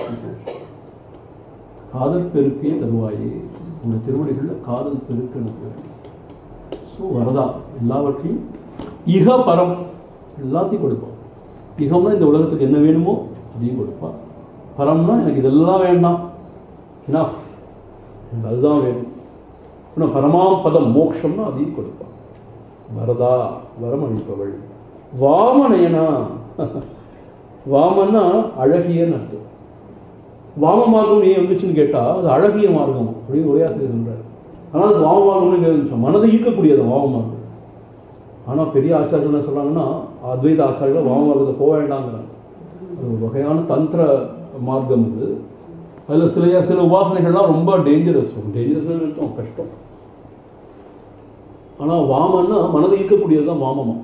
காதல் பெருக்கே தருவாயே, உங்கள் திருவடிகளில் காதல் பெருக்கு எனக்கு. ஸோ வரதா எல்லாவற்றையும் இக பரம் எல்லாத்தையும் கொடுப்பான். இகம்னா இந்த உலகத்துக்கு என்ன வேணுமோ அதையும் கொடுப்பான். பரம்னா எனக்கு இதெல்லாம் வேண்டாம், என்ன எனக்கு அதுதான் வேணும் இன்னும் பரமாபதம் மோட்சம்னா அதையும் கொடுப்பான். வரதா வரம் அளிப்பவள். வாமநயனா, வாமன்னா அழகியன்னு அர்த்தம். வாம மார்க்கம் ஏன் வந்துச்சுன்னு கேட்டால் அது அழகிய மார்க்கம் அப்படின்னு ஒரே ஆசிரியர் சொல்கிறார். ஆனால் அது வாம மார்க்கம்னு கேட்க மனதை ஈர்க்கக்கூடியது வாம மார்க்கம். ஆனால் பெரிய ஆச்சாரியர்கள் என்ன சொல்கிறாங்கன்னா, அத்வைத ஆச்சாரியர்கள் வாம மார்க்கத்தை போக வேண்டாங்கிறாங்க. அது ஒரு வகையான தந்திர மார்க்கம் இது. அதில் சில சில உபாசனைகள்லாம் ரொம்ப டேஞ்சரஸ். டேஞ்சரஸ்னு அர்த்தம் கஷ்டம். ஆனால் வாமன்னா மனதை ஈர்க்கக்கூடியது தான் வாமமா.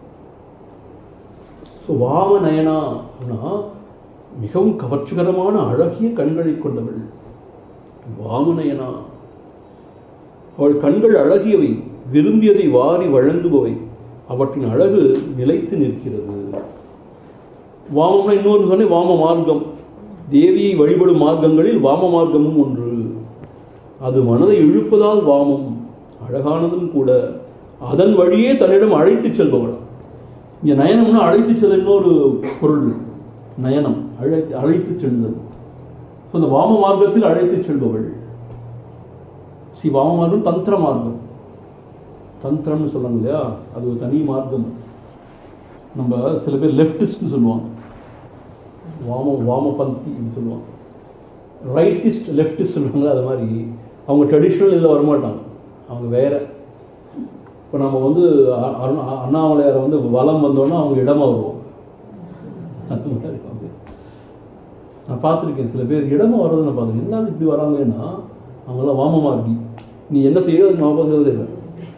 ஸோ வாம நயனா அப்படின்னா மிகவும் கவர்ச்சிகரமான அழகிய கண்களை கொண்டவள் வாமநயனா. அவள் கண்கள் அழகியவை, விரும்பியதை வாரி வழங்குபவை, அவற்றின் அழகு நிலைத்து நிற்கிறது. வாமம்னா இன்னொரு சொன்னேன், வாம மார்க்கம். தேவியை வழிபடும் மார்க்கங்களில் வாம மார்க்கமும் ஒன்று. அது மனதை இழுப்பதால் வாமம், அழகானதும் கூட. அதன் வழியே தன்னிடம் அழைத்து செல்பவள். இங்கே நயனம்னா அழைத்து செல்ல இன்னொரு பொருள். நயனம் அழைத்து அழைத்து செல்வது. ஸோ அந்த வாம மார்க்கத்தில் அழைத்து செல்பவள். ஸ்ரீ வாம மார்க்கம் தந்திர மார்க்கம். தந்திரம்னு சொல்லுவாங்க இல்லையா, அது ஒரு தனி மார்க்கம். நம்ம சில பேர் லெஃப்டிஸ்ட்னு சொல்லுவாங்க, வாம வாம பந்தி சொல்லுவாங்க. ரைட்டிஸ்ட் லெஃப்டிஸ்ட் சொல்லுவாங்க. அது மாதிரி அவங்க ட்ரெடிஷ்னல் இதில் வரமாட்டாங்க, அவங்க வேற. இப்போ நம்ம வந்து அண்ணாமலையாரை வந்து வலம் வந்தோன்னா அவங்க இடமா வருவோம். அது மாதிரி வந்து நான் பார்த்துருக்கேன். சில பேர் இடமா வர்றது நான் பார்த்துருக்கேன். என்ன இப்படி வராங்கன்னா அவங்களாம் வாம மார்க்கி, நீ என்ன செய்யறது அது நான் பார்த்துக்கிறதே இல்லை.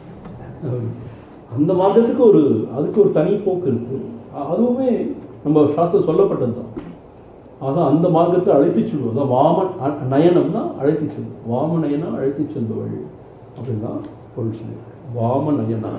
அந்த மார்க்கத்துக்கு ஒரு அதுக்கு ஒரு தனி போக்கு இருக்கு. அதுவுமே நம்ம சாஸ்திரம் சொல்லப்பட்டது தான். ஆக அந்த மார்க்கத்தை அழைத்து செல்வோம். அதான் வாம நயனம்னா அழைத்து செல்வோம். வாம நயனா அழைத்து செல்பவள் அப்படின்னா பொருள் சொல்லி. வாம நயனா.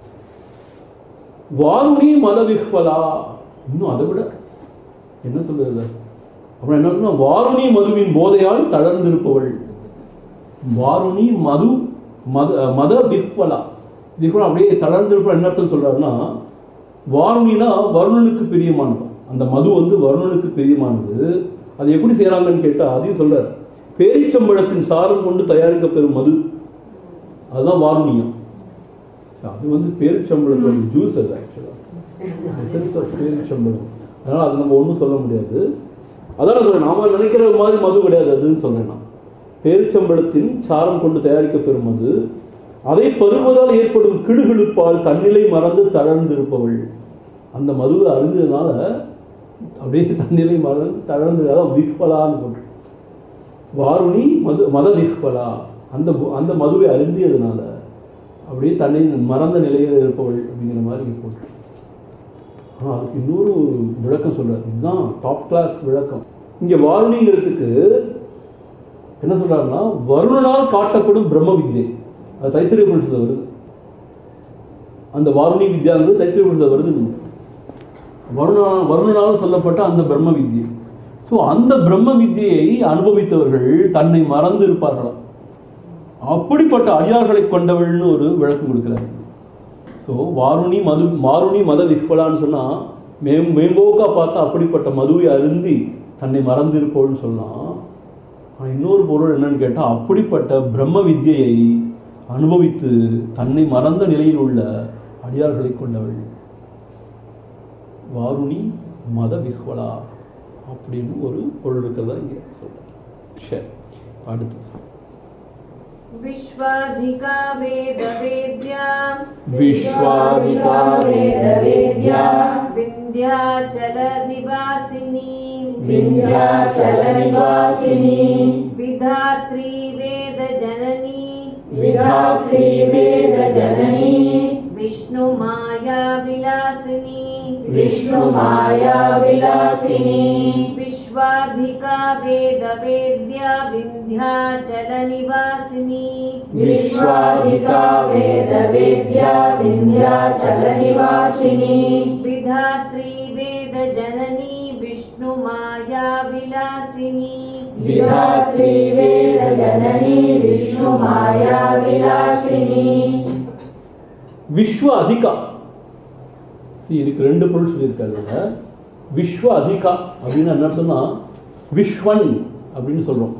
வாருணி மதவிஹ்வலா, இன்னும் அதை விட என்ன சொல்றது அப்புறம் என்ன, வாருணி மதுவின் போதையால் தளர்ந்திருப்பவள். வாருணி மது மத மத விஹ்வலா. விஹ்வலா அப்படியே தளர்ந்திருப்ப என்ன அர்த்தம் சொல்றாருன்னா, வாருணினா வருணனுக்கு பிரியமானது. அந்த மது வந்து வருணனுக்கு பிரியமானது. அது எப்படி செய்யறாங்கன்னு கேட்டா அதையும் சொல்றாரு. பேரிச்சம்பழத்தின் சாரம் கொண்டு தயாரிக்கப்பெறும் மது, அதுதான் வாருணியம். அது வந்து பேரிச்சம்பழத்தோட ஜூஸ். அது ஆக்சுவலாக பேரிச்சம்பழம். அதனால் அது நம்ம ஒன்றும் சொல்ல முடியாது. அதான் சொல்றேன், நாம நினைக்கிற மாதிரி மது கிடையாது அதுன்னு சொல்றேன் நான். பேரிச்சம்பழத்தின் சாரம் கொண்டு தயாரிக்கப்பெறும் மது, அதை பருவதால் ஏற்படும் கிடுகிழுப்பால் தன்னிலை மறந்து தளர்ந்திருப்பவள். அந்த மதுவை அருந்ததுனால அப்படியே தன்னிலை மறந்து தளர்ந்து, அதான் விஹ்வலான்னு போட்டு வாருணி மது மத விஹ்வலா. அந்த அந்த மதுவை அருந்தியதுனால அப்படியே தன்னை மறந்த நிலையில் இருப்பவள் அப்படிங்கிற மாதிரி போட்டு. ஆனால் அதுக்கு இன்னொரு விளக்கம் சொல்றாரு. இதுதான் டாப் கிளாஸ் விளக்கம். இங்கே வாருணிங்கிறதுக்கு என்ன சொல்றாருன்னா, வருணனால் காட்டப்படும் பிரம்ம வித்யை. அது தைத்திரிய உபனிஷத்துல வருது. அந்த வாருணி வித்யாங்கிறது தைத்திரிய உபனிஷத்துல வருது. வருணா வருணனால் சொல்லப்பட்ட அந்த பிரம்ம வித்யை. ஸோ அந்த பிரம்ம வித்யை அனுபவித்தவர்கள் தன்னை மறந்து இருப்பார்களா, அப்படிப்பட்ட அடியார்களை கொண்டவள்னு ஒரு விளக்கம் கொடுக்கிறார். ஸோ வாருணி மது மாருணி மத விஹ்வலான்னு சொன்னால் மே மேம்போக்கா பார்த்தா அப்படிப்பட்ட மதுவை அருந்தி தன்னை மறந்து இருப்பவள்னு சொல்லலாம். ஆனால் இன்னொரு பொருள் என்னன்னு கேட்டால், அப்படிப்பட்ட பிரம்ம வித்யை அனுபவித்து தன்னை மறந்த நிலையில் உள்ள அடியார்களை கொண்டவள் வாருணி மத விஹ்வலா அப்படின்னு ஒரு பொருள் இருக்கிறதா இங்கே சொல்றேன். சரி, அடுத்தது விஸ்வாதிகா வேத வேத்யா விஸ்வாதிகா வேத வேத்யா விந்தியாச்சல நிவாசினி விந்தியாச்சல நிவாசினி விதாத்ரி வேத ஜனனி விதாத்ரி வேத ஜனனி விஷ்ணு மாயா விலாசினி விஷ்ணு மாயா விலாசினி விஸ்வாதிகா வேத வேத்யா விந்தியாச்சல நிவாசினி விஸ்வாதிகா வேத வேத்யா விந்தியாச்சல நிவாசினி விதாத்ரி வேத ஜனனி விஷ்ணு மாயா விலாசினி விதாத்ரி வேத ஜனனி விஷ்ணு மாயா விலாசினி. விஸ்வ அதிகா. இதுக்கு ரெண்டு பொருள் சொல்லியிருக்காங்க. விஸ்வ அதிகா அப்படின்னு என்ன அர்த்தம்னா, விஸ்வன் அப்படின்னு சொல்றோம்.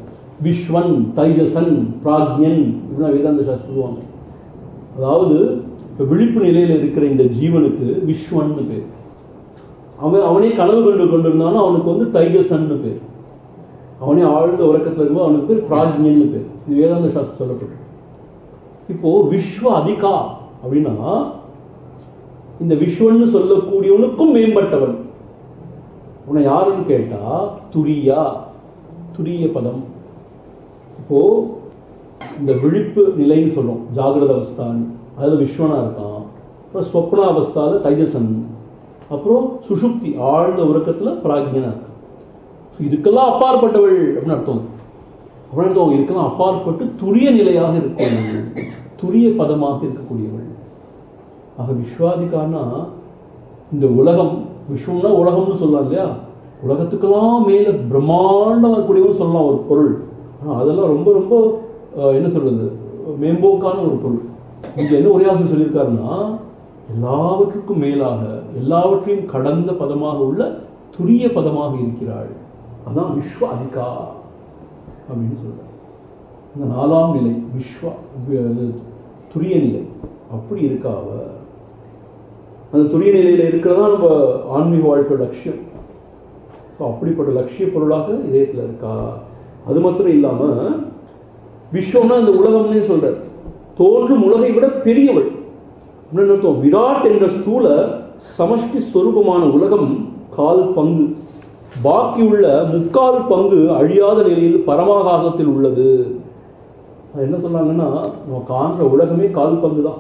விஸ்வன், தைஜசன், பிராக்ஞன், இப்படிதான் வேதாந்த சாஸ்திரம் சொல்லுவாங்க. அதாவது இப்போ விழிப்பு நிலையில் இருக்கிற இந்த ஜீவனுக்கு விஸ்வன்னு பேர். அவன் அவனே கனவு கண்டு கொண்டிருந்தாலும் அவனுக்கு வந்து தைஜசன்னு பேர். அவனே ஆழ்ந்த உறக்கத்தில் இருக்கும்போது அவனுக்கு பேர் பிராக்ஞன்னு பேர். இது வேதாந்த சாஸ்திரம் சொல்லப்பட்டு. இப்போ விஸ்வ அதிகா அப்படின்னா இந்த விஸ்வன்னு சொல்லக்கூடியவனுக்கும் மேம்பட்டவன். உன்னை யாருன்னு கேட்டா துரியா, துரிய பதம். இப்போ இந்த விழிப்பு நிலைன்னு சொல்றோம், ஜாகிரத அவஸ்தான், அதில் விஸ்வனா இருக்கான். அப்புறம் ஸ்வப்ன அவஸ்தால தைஜசன், அப்புறம் சுஷுப்தி ஆழ்ந்த உறக்கத்தில் பிராக்ஞனா இருக்கான். ஸோ இதுக்கெல்லாம் அப்பாற்பட்டவள் அப்படின்னு அர்த்தம். அப்படின்னு அர்த்தம் இதுக்கெல்லாம் அப்பாற்பட்டு துரிய நிலையாக இருக்கக்கூடியவள், துரிய பதமாக இருக்கக்கூடியவள். ஆக விஸ்வாதிகான்னா இந்த உலகம், விஸ்வம்னா உலகம்னு சொல்லலாம் இல்லையா, உலகத்துக்கெல்லாம் மேலே பிரம்மாண்டமாக இருக்கக்கூடியவன்னு சொல்லலாம் ஒரு பொருள். ஆனால் அதெல்லாம் ரொம்ப ரொம்ப என்ன சொல்றது, மேம்போக்கான ஒரு பொருள். இங்கே என்ன ஒரே ஆசை சொல்லியிருக்காருன்னா, எல்லாவற்றுக்கும் மேலாக எல்லாவற்றையும் கடந்த பதமாக உள்ள துரிய பதமாக இருக்கிறாள். அதான் விஸ்வ அதிகா அப்படின்னு சொல்றார். இந்த நாலாம் நிலை விஸ்வ துரிய நிலை அப்படி இருக்காவ. அந்த துரிய நிலையில் இருக்கிறதா நம்ம ஆன்மீக வாழ்க்கையோட லட்சியம். ஸோ அப்படிப்பட்ட லட்சிய பொருளாக இதயத்தில் இருக்கா. அது மாத்திரம் இல்லாமல் விஸ்வம்னா இந்த உலகம்னே சொல்றார். தோன்றும் உலகை விட பெரியவள் அப்படின்னு அர்த்தம். விராட் என்ற ஸ்தூல சமஷ்டி ஸ்வரூபமான உலகம் கால் பங்கு, பாக்கி உள்ள முக்கால் பங்கு அழியாத நிலையில் பரமாகாசத்தில் உள்ளது. அது என்ன சொன்னாங்கன்னா, நம்ம காண்ற உலகமே கால் பங்கு தான்,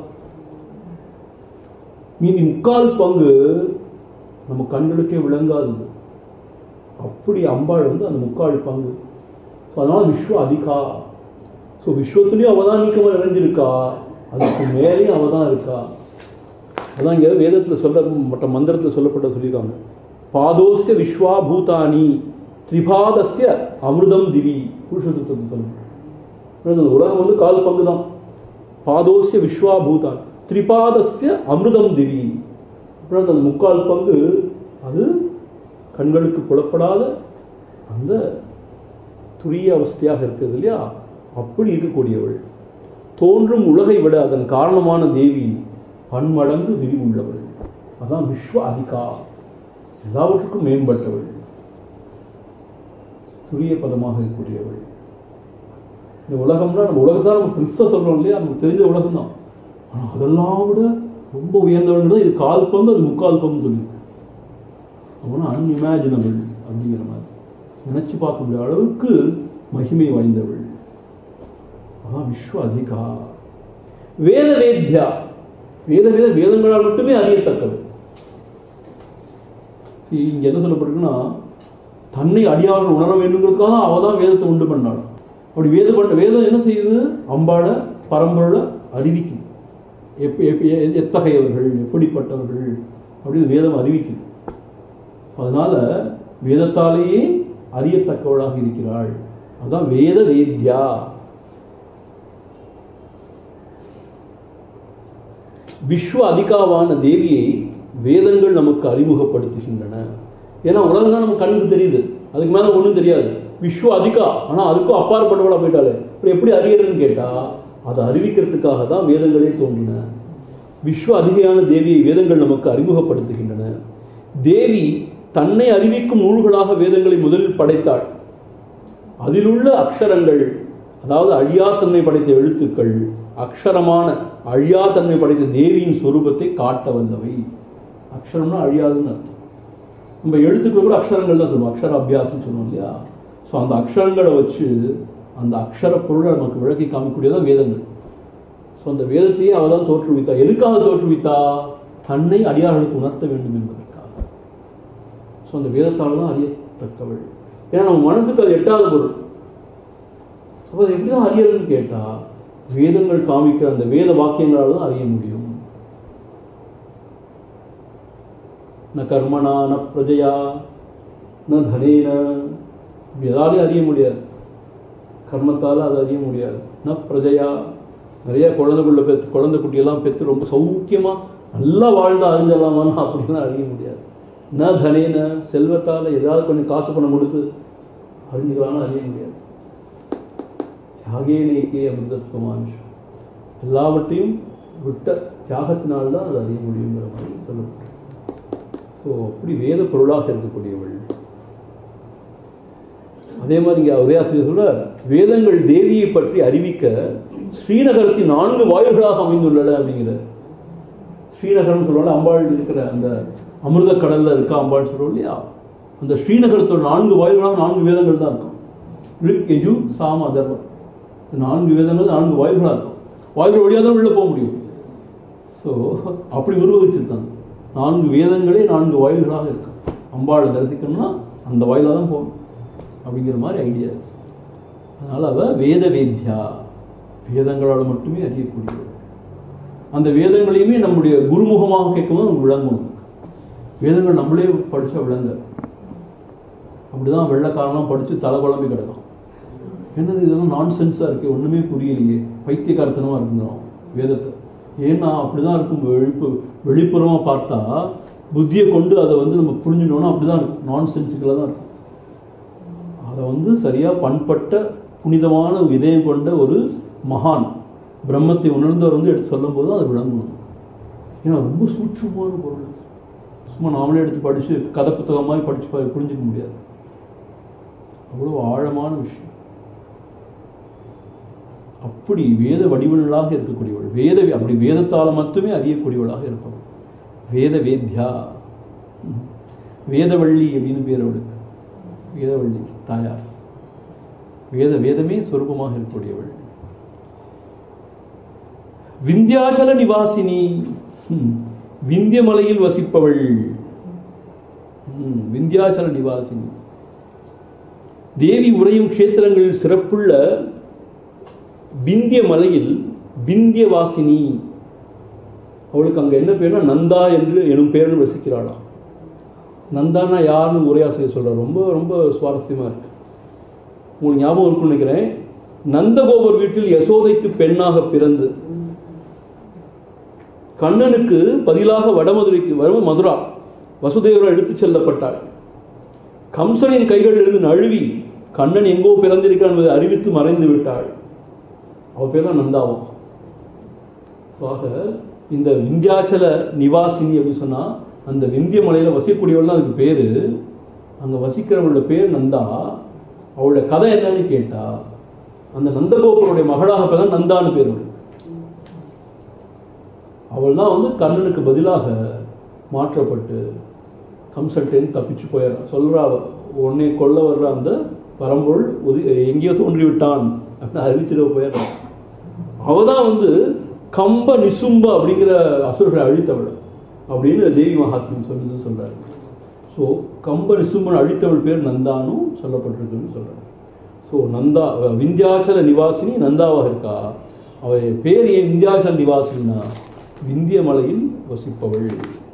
மீதி முக்கால் பங்கு நம்ம கண்களுக்கே விளங்காது. அப்படி அம்பாள் வந்து அந்த முக்கால் பங்கு. ஸோ அதனால விஸ்வ அதிகா. ஸோ விஸ்வத்துலேயும் அவள் தான் நீக்கமாக நிறைஞ்சிருக்கா, அதுக்கு மேலேயும் அவள் தான் இருக்கா. அதான் இங்கே வேதத்தில் சொல்ல மற்ற மந்திரத்தில் சொல்லப்பட்ட சொல்லியிருக்காங்க. பாதோஸ்ய விஸ்வா பூதானி திரிபாதஸ்ய அமிர்தம் திவி. புருஷத்துவத்தை சொல்லுங்க. உலகம் வந்து கால் பங்கு தான். பாதோஸ்ய விஸ்வா பூதான் திரிபாதஸ்ய அமிர்தம் திவி. அப்புறம் அந்த முக்கால் பங்கு அது கண்களுக்கு புலப்படாத அந்த துரிய அவஸ்தையாக இருக்கிறது இல்லையா, அப்படி இருக்கக்கூடியவள். தோன்றும் உலகை விட அதன் காரணமான தேவி பன்மடங்கு விரிவுள்ளவள். அதான் விஸ்வ அதிகா, எல்லாவற்றுக்கும் மேம்பட்டவள், துரிய பதமாக இருக்கக்கூடியவள். இந்த உலகம்னா நம்ம உலகத்தான் நம்ம கிறிஸ்த சொல்றோம் இல்லையா, நமக்கு தெரிஞ்ச உலகம் தான். ஆனால் அதெல்லாம் விட ரொம்ப உயர்ந்தவள் தான். இது கால் பங்கு, அது முக்கால் பங்கு சொல்லி அவனா அன்இமேஜினபிள் அப்படிங்கிற மாதிரி நினைச்சு பார்க்க முடியாத அளவுக்கு மகிமை வாய்ந்தவள். அதான் விஸ்வ அதிகா. வேத வேத்யா, வேத வேத வேதங்களால் மட்டுமே அறியத்தக்கது. இங்க என்ன சொல்லப்பட்டிருக்குன்னா, தன்னை அடியார்கள் உணர வேண்டுங்கிறதுக்காக அவள் தான் வேதத்தை உண்டு பண்ணாள். அப்படி வேதம் பண்ண வேதம் என்ன செய்யுது, அம்பாள பரம்பொருளை அறிவிக்குது. எப் எத்தகையவர்கள் எப்படிப்பட்டவர்கள் அப்படின்னு வேதம் அறிவிக்குது. அதனால வேதத்தாலேயே அறியத்தக்கவளாக இருக்கிறாள். அதான் வேத வேத்யா. விஸ்வ அதிகாவான தேவியை வேதங்கள் நமக்கு அறிமுகப்படுத்துகின்றன. ஏன்னா உலகம் தான் நம்ம கண்ணுக்கு தெரியுது, அதுக்கு மேலே ஒன்றும் தெரியாது. விஸ்வ அதிகா, ஆனால் அதுக்கும் அப்பாற்பட்டவளா போயிட்டாலே. இப்போ எப்படி அறியறதுன்னு கேட்டால், அதை அறிவிக்கிறதுக்காக தான் வேதங்களே தோன்றின. விஸ்வ அதிகையான தேவியை வேதங்கள் நமக்கு அறிமுகப்படுத்துகின்றன. தேவி தன்னை அறிவிக்கும் நூல்களாக வேதங்களை முதலில் படைத்தாள். அதிலுள்ள அக்ஷரங்கள், அதாவது அழியாத்தன்மை படைத்த எழுத்துக்கள், அக்ஷரமான அழியாத்தன்மை படைத்த தேவியின் சொரூபத்தை காட்ட வந்தவை. அக்ஷரம்னா அழியாதுன்னு அர்த்தம். நம்ம எழுத்துக்கள் கூட அக்ஷரங்கள் தான் சொல்லுவோம், அக்ஷர அபியாசம் சொல்லுவோம் இல்லையா. ஸோ அந்த அக்ஷரங்களை வச்சு அந்த அக்ஷர பொருளை நமக்கு விளக்கி காமிக்கூடியதான் வேதங்கள். ஸோ அந்த வேதத்தையே அவள் தான் தோற்றுவித்தா. எதுக்காக தோற்றுவித்தா? தன்னை அடியார்களுக்கு உணர்த்த வேண்டும் என்பதற்காக. ஸோ அந்த வேதத்தால் தான் அறியத்தக்கவள். ஏன்னா நம்ம மனசுக்கு அது எட்டாத பொருள். அப்போ அது எப்படி தான் அறியறதுன்னு கேட்டால், வேதங்கள் காமிக்கிற அந்த வேத வாக்கியங்களால் தான் அறிய முடியும். ந கர்மனா ந பிரஜையா ந தனேன, எதாலையும் அறிய முடியாது. கர்மத்தால் அதை அறிய முடியாது. ந பிரஜையா, நிறைய குழந்தைக்குள்ள பெற்று குழந்தை குட்டியெல்லாம் பெற்று ரொம்ப சௌக்கியமாக நல்லா வாழ்ந்தா அறிஞ்சலாமான்னா அப்படின்லாம் அறிய முடியாது. ந தனேன, செல்வத்தால் ஏதாவது கொஞ்சம் காசு பணம் கொடுத்து அறிஞ்சுக்கலாம்னு அறிய முடியாது. தியாகேனேக்கே அமிர்தத்வமானுஷம், எல்லாவற்றையும் விட்ட தியாகத்தினால்தான் அது அறிய முடியுங்கிற மாதிரி சொல்லப்படும். ஸோ அப்படி வேத பொருளாக இருக்கக்கூடியவள். அதே மாதிரி இங்கே உதயாசிரியர் சொல்ல, வேதங்கள் தேவியை பற்றி அறிவிக்க ஸ்ரீநகரத்தின் நான்கு வாயில்களாக அமைந்துள்ளன அப்படிங்கிற. ஸ்ரீநகரம் சொல்லுவாங்க, அம்பாள் இருக்கிற அந்த அமிர்த கடல்ல இருக்கா அம்பாள் சொல்றோம் இல்லையா, அந்த ஸ்ரீநகரத்தோட நான்கு வாயில்களாக நான்கு வேதங்கள் தான் இருக்கும். ரிக், யஜு, சாம, அதர்வம். நான்கு வேதங்கள் நான்கு வாயில்களாக இருக்கும். வாயில்கள் வழியாக தான் உள்ளே போக முடியும். ஸோ அப்படி உருவகிச்சிருக்காங்க. நான்கு வேதங்களே நான்கு வாயில்களாக இருக்கு. அம்பாளை தரிசிக்கணும்னா அந்த வாயிலாக தான் போகணும் அப்படிங்கிற மாதிரி ஐடியாஸ். அதனால் அவள் வேத வேத்யா, வேதங்களால் மட்டுமே அறியக்கூடியது. அந்த வேதங்களையுமே நம்முடைய குருமுகமாக கேட்கும்போது நமக்கு விளங்கணும். வேதங்கள் நம்மளே படித்தா விளங்க. அப்படிதான் வெள்ளைக்காரெல்லாம் படித்து தலை குழம்பி கிடக்கும். என்னது இதெல்லாம் நான் சென்ஸாக இருக்குது, ஒன்றுமே புரியலையே, பைத்தியக்காரத்தனமாக இருக்குங்கிறோம் வேதத்தை. ஏன்னா அப்படி தான் இருக்கும். வெளிப்பு வெளிப்புறமாக பார்த்தா புத்தியை கொண்டு அதை வந்து நம்ம புரிஞ்சுட்டோம்னா அப்படி தான் இருக்கும், நான் சென்ஸுக்கெல்லாம் தான் இருக்கும். அதை வந்து சரியாக பண்பட்ட புனிதமான இதயம் கொண்ட ஒரு மகான் பிரம்மத்தை உணர்ந்தவர் வந்து எடுத்து சொல்லும் போது அது விளங்கணும். ஏன்னா ரொம்ப சூட்சமான பொருள். சும்மா நாமளே எடுத்து படித்து கதை புத்தகம் மாதிரி படித்து புரிஞ்சிக்க முடியாது. அவ்வளோ ஆழமான விஷயம். அப்படி வேத வடிவங்களாக இருக்கக்கூடியவள், வேத அப்படி வேதத்தால் மட்டுமே அறியக்கூடியவளாக இருப்பவள் வேத வேத்யா. வேதவள்ளி அப்படின்னு பேர் அவளுக்கு. வேதவள்ளி தாயார், வேத வேதமே சொரூபமாக இருக்கக்கூடியவள். விந்தியாச்சல நிவாசினி, விந்திய மலையில் வசிப்பவள். விந்தியாச்சல நிவாசினி, தேவி உறையும் க்ஷேத்திரங்களில் சிறப்புள்ள விந்திய மலையில் விந்திய வாசினி. அவளுக்கு அங்கே என்ன பேர்னா நந்தா என்று எனும் பேருன்னு வசிக்கிறாளாம். நந்தானா யாருன்னு உரையாசிரியர் சொல்கிறார். ரொம்ப ரொம்ப சுவாரஸ்யமாக இருக்கு. உங்களுக்கு ஞாபகம் இருக்குன்னு நினைக்கிறேன். நந்தகோபர் வீட்டில் யசோதைக்கு பெண்ணாக பிறந்து கண்ணனுக்கு பதிலாக வடமதுரைக்கு வட மதுரா வசுதேவரால் எடுத்துச் செல்லப்பட்டாள். கம்சனின் கைகளில் இருந்து நழுவி கண்ணன் எங்கோ பிறந்திருக்கான் என்பதை அறிவித்து மறைந்து விட்டாள். அவ பேர் தான் நந்தாவும். ஆக இந்த விந்தியாச்சல நிவாசினி அப்படின்னு சொன்னால் அந்த விந்திய மலையில் வசிக்கக்கூடியவள் தான் அதுக்கு பேர். அங்கே வசிக்கிறவளோட பேர் நந்தா. அவளோட கதை என்னன்னு கேட்டா, அந்த நந்தகோபருடைய மகளாக தான் நந்தான்னு பேர். அவள் தான் வந்து கண்ணனுக்கு பதிலாக மாற்றப்பட்டு கம்சன்டேன்னு தப்பிச்சு போயிடறான். சொல்கிறா, உன்னை கொல்ல வர்ற அந்த பரம்பொருள் உதி எங்கேயோ தோன்றிவிட்டான் அப்படின்னு அறிவிச்சிட போயிடுறான். அவள் தான் வந்து கம்ப நிசும்ப அப்படிங்கிற அசுரர்களை அழித்தவள் அப்படின்னு தேவி மகாத்மியம் சொல்லுதுன்னு சொல்கிறாரு. ஸோ கம்ப நிசும்பன் அழித்தவள் பேர் நந்தானும் சொல்லப்பட்டிருக்குன்னு சொல்கிறார். ஸோ நந்தா விந்தியாச்சல நிவாசினி நந்தாவாக இருக்கா. அவள் பேர் ஏன் விந்தியாச்சல நிவாசினா, விந்திய மலையில் வசிப்பவள்.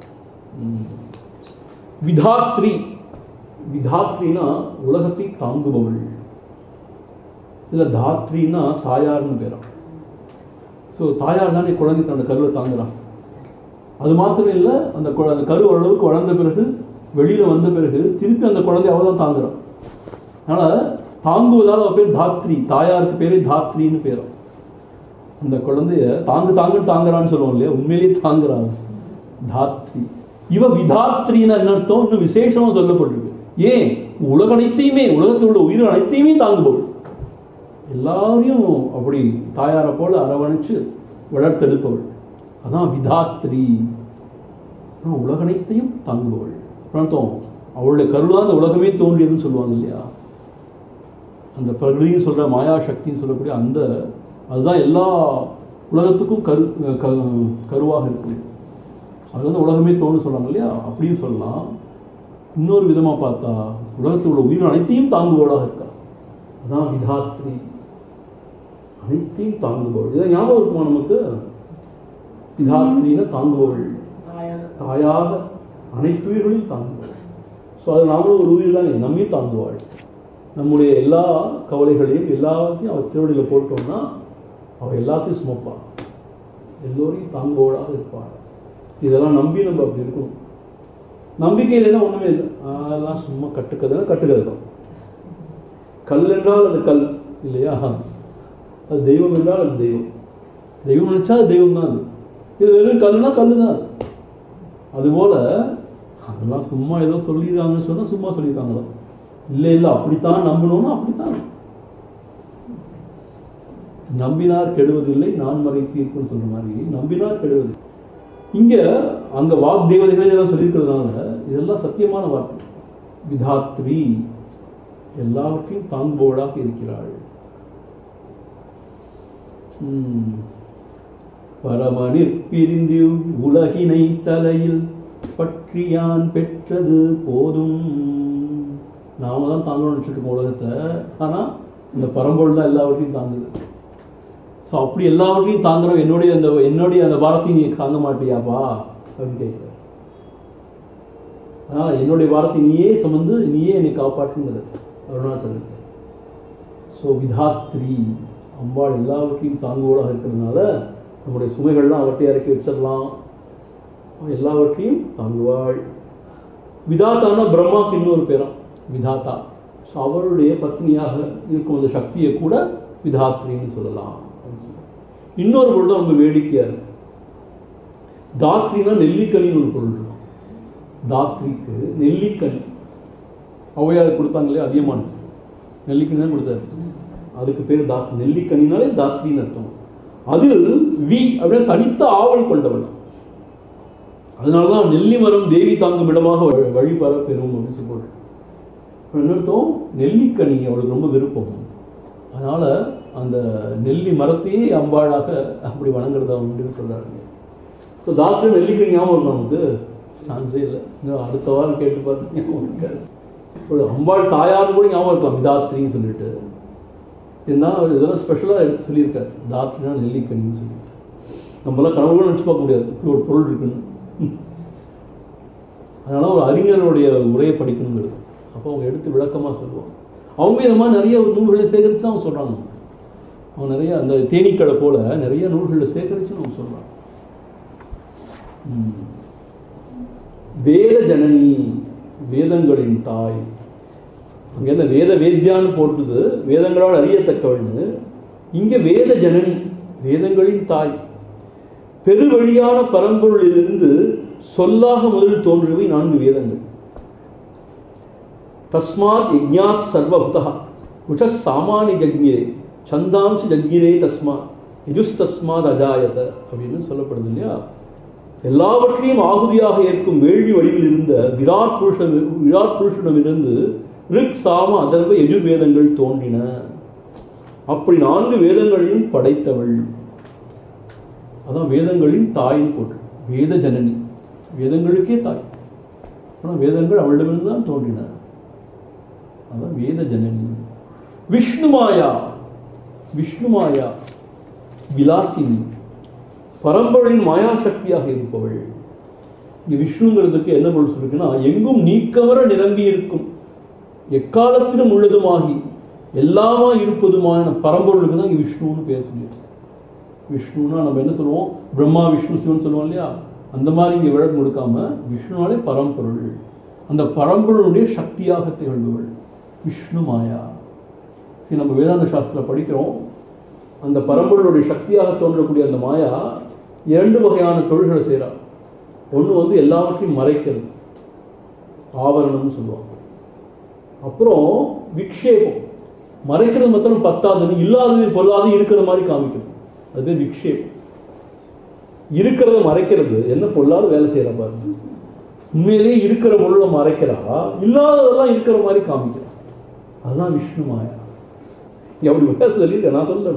விதாத்ரி, விதாத்ரினா உலகத்தை தாங்குபவள். இதில் தாத்ரின்னா தாயார்னு பேரான். ஸோ தாயார் தானே குழந்தை தன்னோட கருவை தாங்குறான். அது மாத்திரம் இல்லை, அந்த அந்த கரு ஓரளவுக்கு வளர்ந்த பிறகு வெளியில் வந்த பிறகு திருப்பி அந்த குழந்தை அவள் தான் தாங்குறான். அதனால் தாங்குவதால் அவள் பேர் தாத்ரி. தாயாருக்கு பேரே தாத்ரின்னு பேரும். அந்த குழந்தைய தாங்கு தாங்குன்னு தாங்குறான்னு சொல்லுவோம் இல்லையா, உண்மையிலேயே தாங்குறாங்க தாத்ரி. இவ விதாத்ரின்னு என்ன அர்த்தம், இன்னும் விசேஷமாக சொல்லப்பட்டிருக்கு. ஏன், உலக அனைத்தையுமே உலகத்தில் உள்ள உயிர் அனைத்தையுமே தாங்குபவள். எல்லாரையும் அப்படி தாயாரை போல அரவணைச்சு வளர்த்தெடுப்பவள். அதான் விதாத்ரி. உலக அனைத்தையும் தாங்குபவள் அர்த்தம். அவளுடைய கருளாக அந்த உலகமே தோன்றியதுன்னு சொல்லுவாங்க இல்லையா. அந்த பிரகிருதின்னு சொல்கிற மாயா சக்தின்னு சொல்லக்கூடிய அந்த அதுதான் எல்லா உலகத்துக்கும் கரு கருவாக இருக்கு. அது வந்து உலகமே தோணுன்னு சொல்கிறாங்க இல்லையா, அப்படியும் சொல்லலாம். இன்னொரு விதமாக பார்த்தா உலகத்தில் உள்ள உயிர் அனைத்தையும் தாங்குபவளாக இருக்கா. அதான் விதாத்ரி, அனைத்தையும் தாங்குபவள். இதை ஞாபகம் இருக்குமா நமக்கு? விதாத்ரின்னு தாங்குபவள், தாயாக அனைத்து உயிர்களையும் தாங்குபவள். ஸோ அது நாமளும் ஒரு உயிர் தானே, நம்மையும் தாங்குவாள். நம்முடைய எல்லா கவலைகளையும் எல்லாத்தையும் அவள் திருவடியில் போட்டோம்னா அவள் எல்லாத்தையும் சுமப்பாள், எல்லோரையும் தாங்குபவளாக இருப்பாள். இதெல்லாம் நம்பி நம்ம அப்படி இருக்கணும். நம்பிக்கை இல்லைன்னா ஒன்றுமே இல்லை, அதெல்லாம் சும்மா கட்டுக்கதை கட்டுக்கதை தான். கல் என்றால் அது கல் இல்லையா, அது தெய்வம் என்றால் அது தெய்வம். தெய்வம் நினைச்சா அது தெய்வம் தான். அது இது வெறும் கல்லுனா கல்லு தான். அதுபோல் அதெல்லாம் சும்மா ஏதோ சொல்லிடுறாங்கன்னு சொன்னால் சும்மா சொல்லியிருக்காங்களோ, இல்லை இல்லை அப்படித்தான் நம்பணும்னா அப்படித்தான். நம்பினார் கெடுவதில்லை, நான் மறை தீர்ப்புன்னு சொல்ற மாதிரி நம்பினார் கெடுவது. இங்க அங்க வாக் தேவதைகள் இதெல்லாம் சொல்லியிருக்கிறதுனால இதெல்லாம் சத்தியமான வார்த்தை. விதாத்ரி, எல்லாவற்றையும் தாங்குபவளாக இருக்கிறாள். பரமனிற் பிரிந்து உலகினை தலையில் பற்றியான் பெற்றது போதும். நாம தான் தாங்கணும்னு நினைச்சிட்டு இருக்கோம் உலகத்தை, ஆனா இந்த பரம்பொருள் தான் எல்லாவற்றையும் தாங்குது. ஸோ அப்படி எல்லாவற்றையும் தாங்குறோம். என்னுடைய அந்த என்னுடைய அந்த வாரத்தையும் நீ தாங்க மாட்டியாப்பா அப்படின்னு கேட்குற. அதனால் என்னுடைய வாரத்தை நீயே சுமந்து நீயே என்னை காப்பாற்றுங்கிறது அருணாச்சலத்தை. ஸோ விதாத்ரி, அம்பாள் எல்லாவற்றையும் தாங்குவோடாக இருக்கிறதுனால நம்முடைய சுமைகள்லாம் அவற்றை இறக்கி வச்சிடலாம். எல்லாவற்றையும் தாங்குவாள். விதாத்தானா பிரம்மாவுக்கு இன்னொரு பேராம் விதாத்தா. ஸோ அவருடைய பத்னியாக இருக்கும் அந்த சக்தியை கூட விதாத்ரின்னு சொல்லலாம். இன்னொரு பொருள் தான் ரொம்ப வேடிக்கையா இருக்கு. தாத்ரினா நெல்லிக்கனின்னு ஒரு பொருள் இருக்கும். தாத்ரிக்கு நெல்லிக்கனி ஔவையார் கொடுத்தாங்களே அதியமான் நெல்லிக்கனி தான் கொடுத்தாரு. அதுக்கு பேர் தாத்ரி. நெல்லிக்கனினாலே தாத்ரின்னு அர்த்தம். அது வி அப்படின்னு தனித்த ஆவல் கொண்டவன். அதனாலதான் நெல்லி மரம் தேவி தாங்கும் இடமாக வழிபட பெறும் அப்படின்னு சொல்றாரு. இன்னொருத்தம் நெல்லிக்கனி அவளுக்கு ரொம்ப விருப்பம். அதனால அந்த நெல்லி மரத்தையே அம்பாளாக அப்படி வணங்குறதா அப்படின்னு சொல்றாரு. ஸோ தாத்ரி நெல்லிக்கனி ஞாபகம் இருக்கும் நமக்கு? சான்ஸே இல்லை. இன்னும் அடுத்த வாரம் கேட்டு பார்த்து ஞாபகம் இருக்காது. ஒரு அம்பாள் தாயார்னு கூட ஞாபகம் இருக்கலாம் விதாத்ரின்னு சொல்லிட்டு. இருந்தால் அவர் இதெல்லாம் ஸ்பெஷலாக எடுத்து சொல்லியிருக்காரு. தாத்ரினா நெல்லிக்கனின்னு சொல்லிட்டு நம்மளாம் கனவுகளும் நினச்சி பார்க்க முடியாது இப்படி ஒரு பொருள் இருக்குன்னு. அதனால ஒரு அறிஞருடைய உரையை படிக்கணுங்கிறது. அப்போ அவங்க எடுத்து விளக்கமாக சொல்லுவாங்க. அவங்க இந்த மாதிரி நிறைய நூல்களை சேகரித்து அவங்க சொல்கிறாங்க. அவங்க நிறைய அந்த தேனீக்களை போல நிறைய நூல்களை சேகரிச்சுன்னு அவங்க சொல்கிறாங்க. வேத ஜனனி, வேதங்களின் தாய். அங்கே என்ன வேத வேத்யான்னு போட்டுது, வேதங்களால் அறியத்தக்கவள்னு. இங்கே வேத ஜனனி, வேதங்களின் தாய். பெருவழியான பரம்பொருளிலிருந்து சொல்லாக முதலில் தோன்றுவை நான்கு வேதங்கள். தஸ்மாத் யஜ்ஞாத் சர்வபுதா உச்ச சாமானி ஜக்ஞிரே சந்தாம்சி ஜக்ஞிரே தஸ்மாத் யஜுஸ் தஸ்மாத் அஜாயத அப்படின்னு சொல்லப்படுது இல்லையா. எல்லாவற்றையும் ஆகுதியாக ஏற்கும் வேள்வி வடிவில் இருந்த விராட் புருஷன் விராட் புருஷனிடமிருந்து ரிக் சாம அதர்வ எஜுர்வேதங்கள் தோன்றின. அப்படி நான்கு வேதங்களையும் படைத்தவள். அதான் வேதங்களின் தாயின் போட்டு வேத ஜனனி, வேதங்களுக்கே தாய். ஆனால் வேதங்கள் அவளிடமிருந்து தான் தோன்றின. அதான் வேத ஜனனி. விஷ்ணுமாயா, விஷ்ணுமாயா விலாசினி, பரம்பொருளின் மாயா சக்தியாக இருப்பவள். இங்கே விஷ்ணுங்கிறதுக்கு என்ன பொருள் சொல்லிருக்குன்னா, எங்கும் நீக்கவர நிரம்பி இருக்கும், எக்காலத்திலும் உள்ளதுமாகி எல்லாமா இருப்பதுமான பரம்பொருளுக்கு தான் இங்கே விஷ்ணுன்னு பேர் சொல்லியிருக்கு. விஷ்ணுன்னா நம்ம என்ன சொல்லுவோம், பிரம்மா விஷ்ணு சிவன் சொல்லுவோம் இல்லையா, அந்த மாதிரி இங்கே விளக்கம் கொடுக்காம விஷ்ணுனாலே பரம்பொருள், அந்த பரம்பொருளுடைய சக்தியாக திகழ்பவள் விஷ்ணு மாயா. சரி, நம்ம வேதாந்த சாஸ்திரத்தில் படிக்கிறோம், அந்த பரம்பொருளுடைய சக்தியாக தோன்றக்கூடிய அந்த மாயா இரண்டு வகையான தொழில்களை செய்கிறார். ஒன்று வந்து எல்லாவற்றையும் மறைக்கிறது, ஆவரணம்னு சொல்லுவாங்க. அப்புறம் விக்ஷேபம், மறைக்கிறது மாத்திரம் பத்தாதுன்னு இல்லாதது பொருளாது இருக்கிற மாதிரி காமிக்கிறது, அது விக்ஷேபம். இருக்கிறத மறைக்கிறது என்ன பொருளாது வேலை செய்யற பாருங்க. உண்மையிலேயே இருக்கிற பொருளை மறைக்கிறா, இல்லாததெல்லாம் இருக்கிற மாதிரி காமிக்கிறா, அதுதான் விஷ்ணு மாயா. அப்படி பேச சொல்லியிருக்கேன் நான் சொல்ல.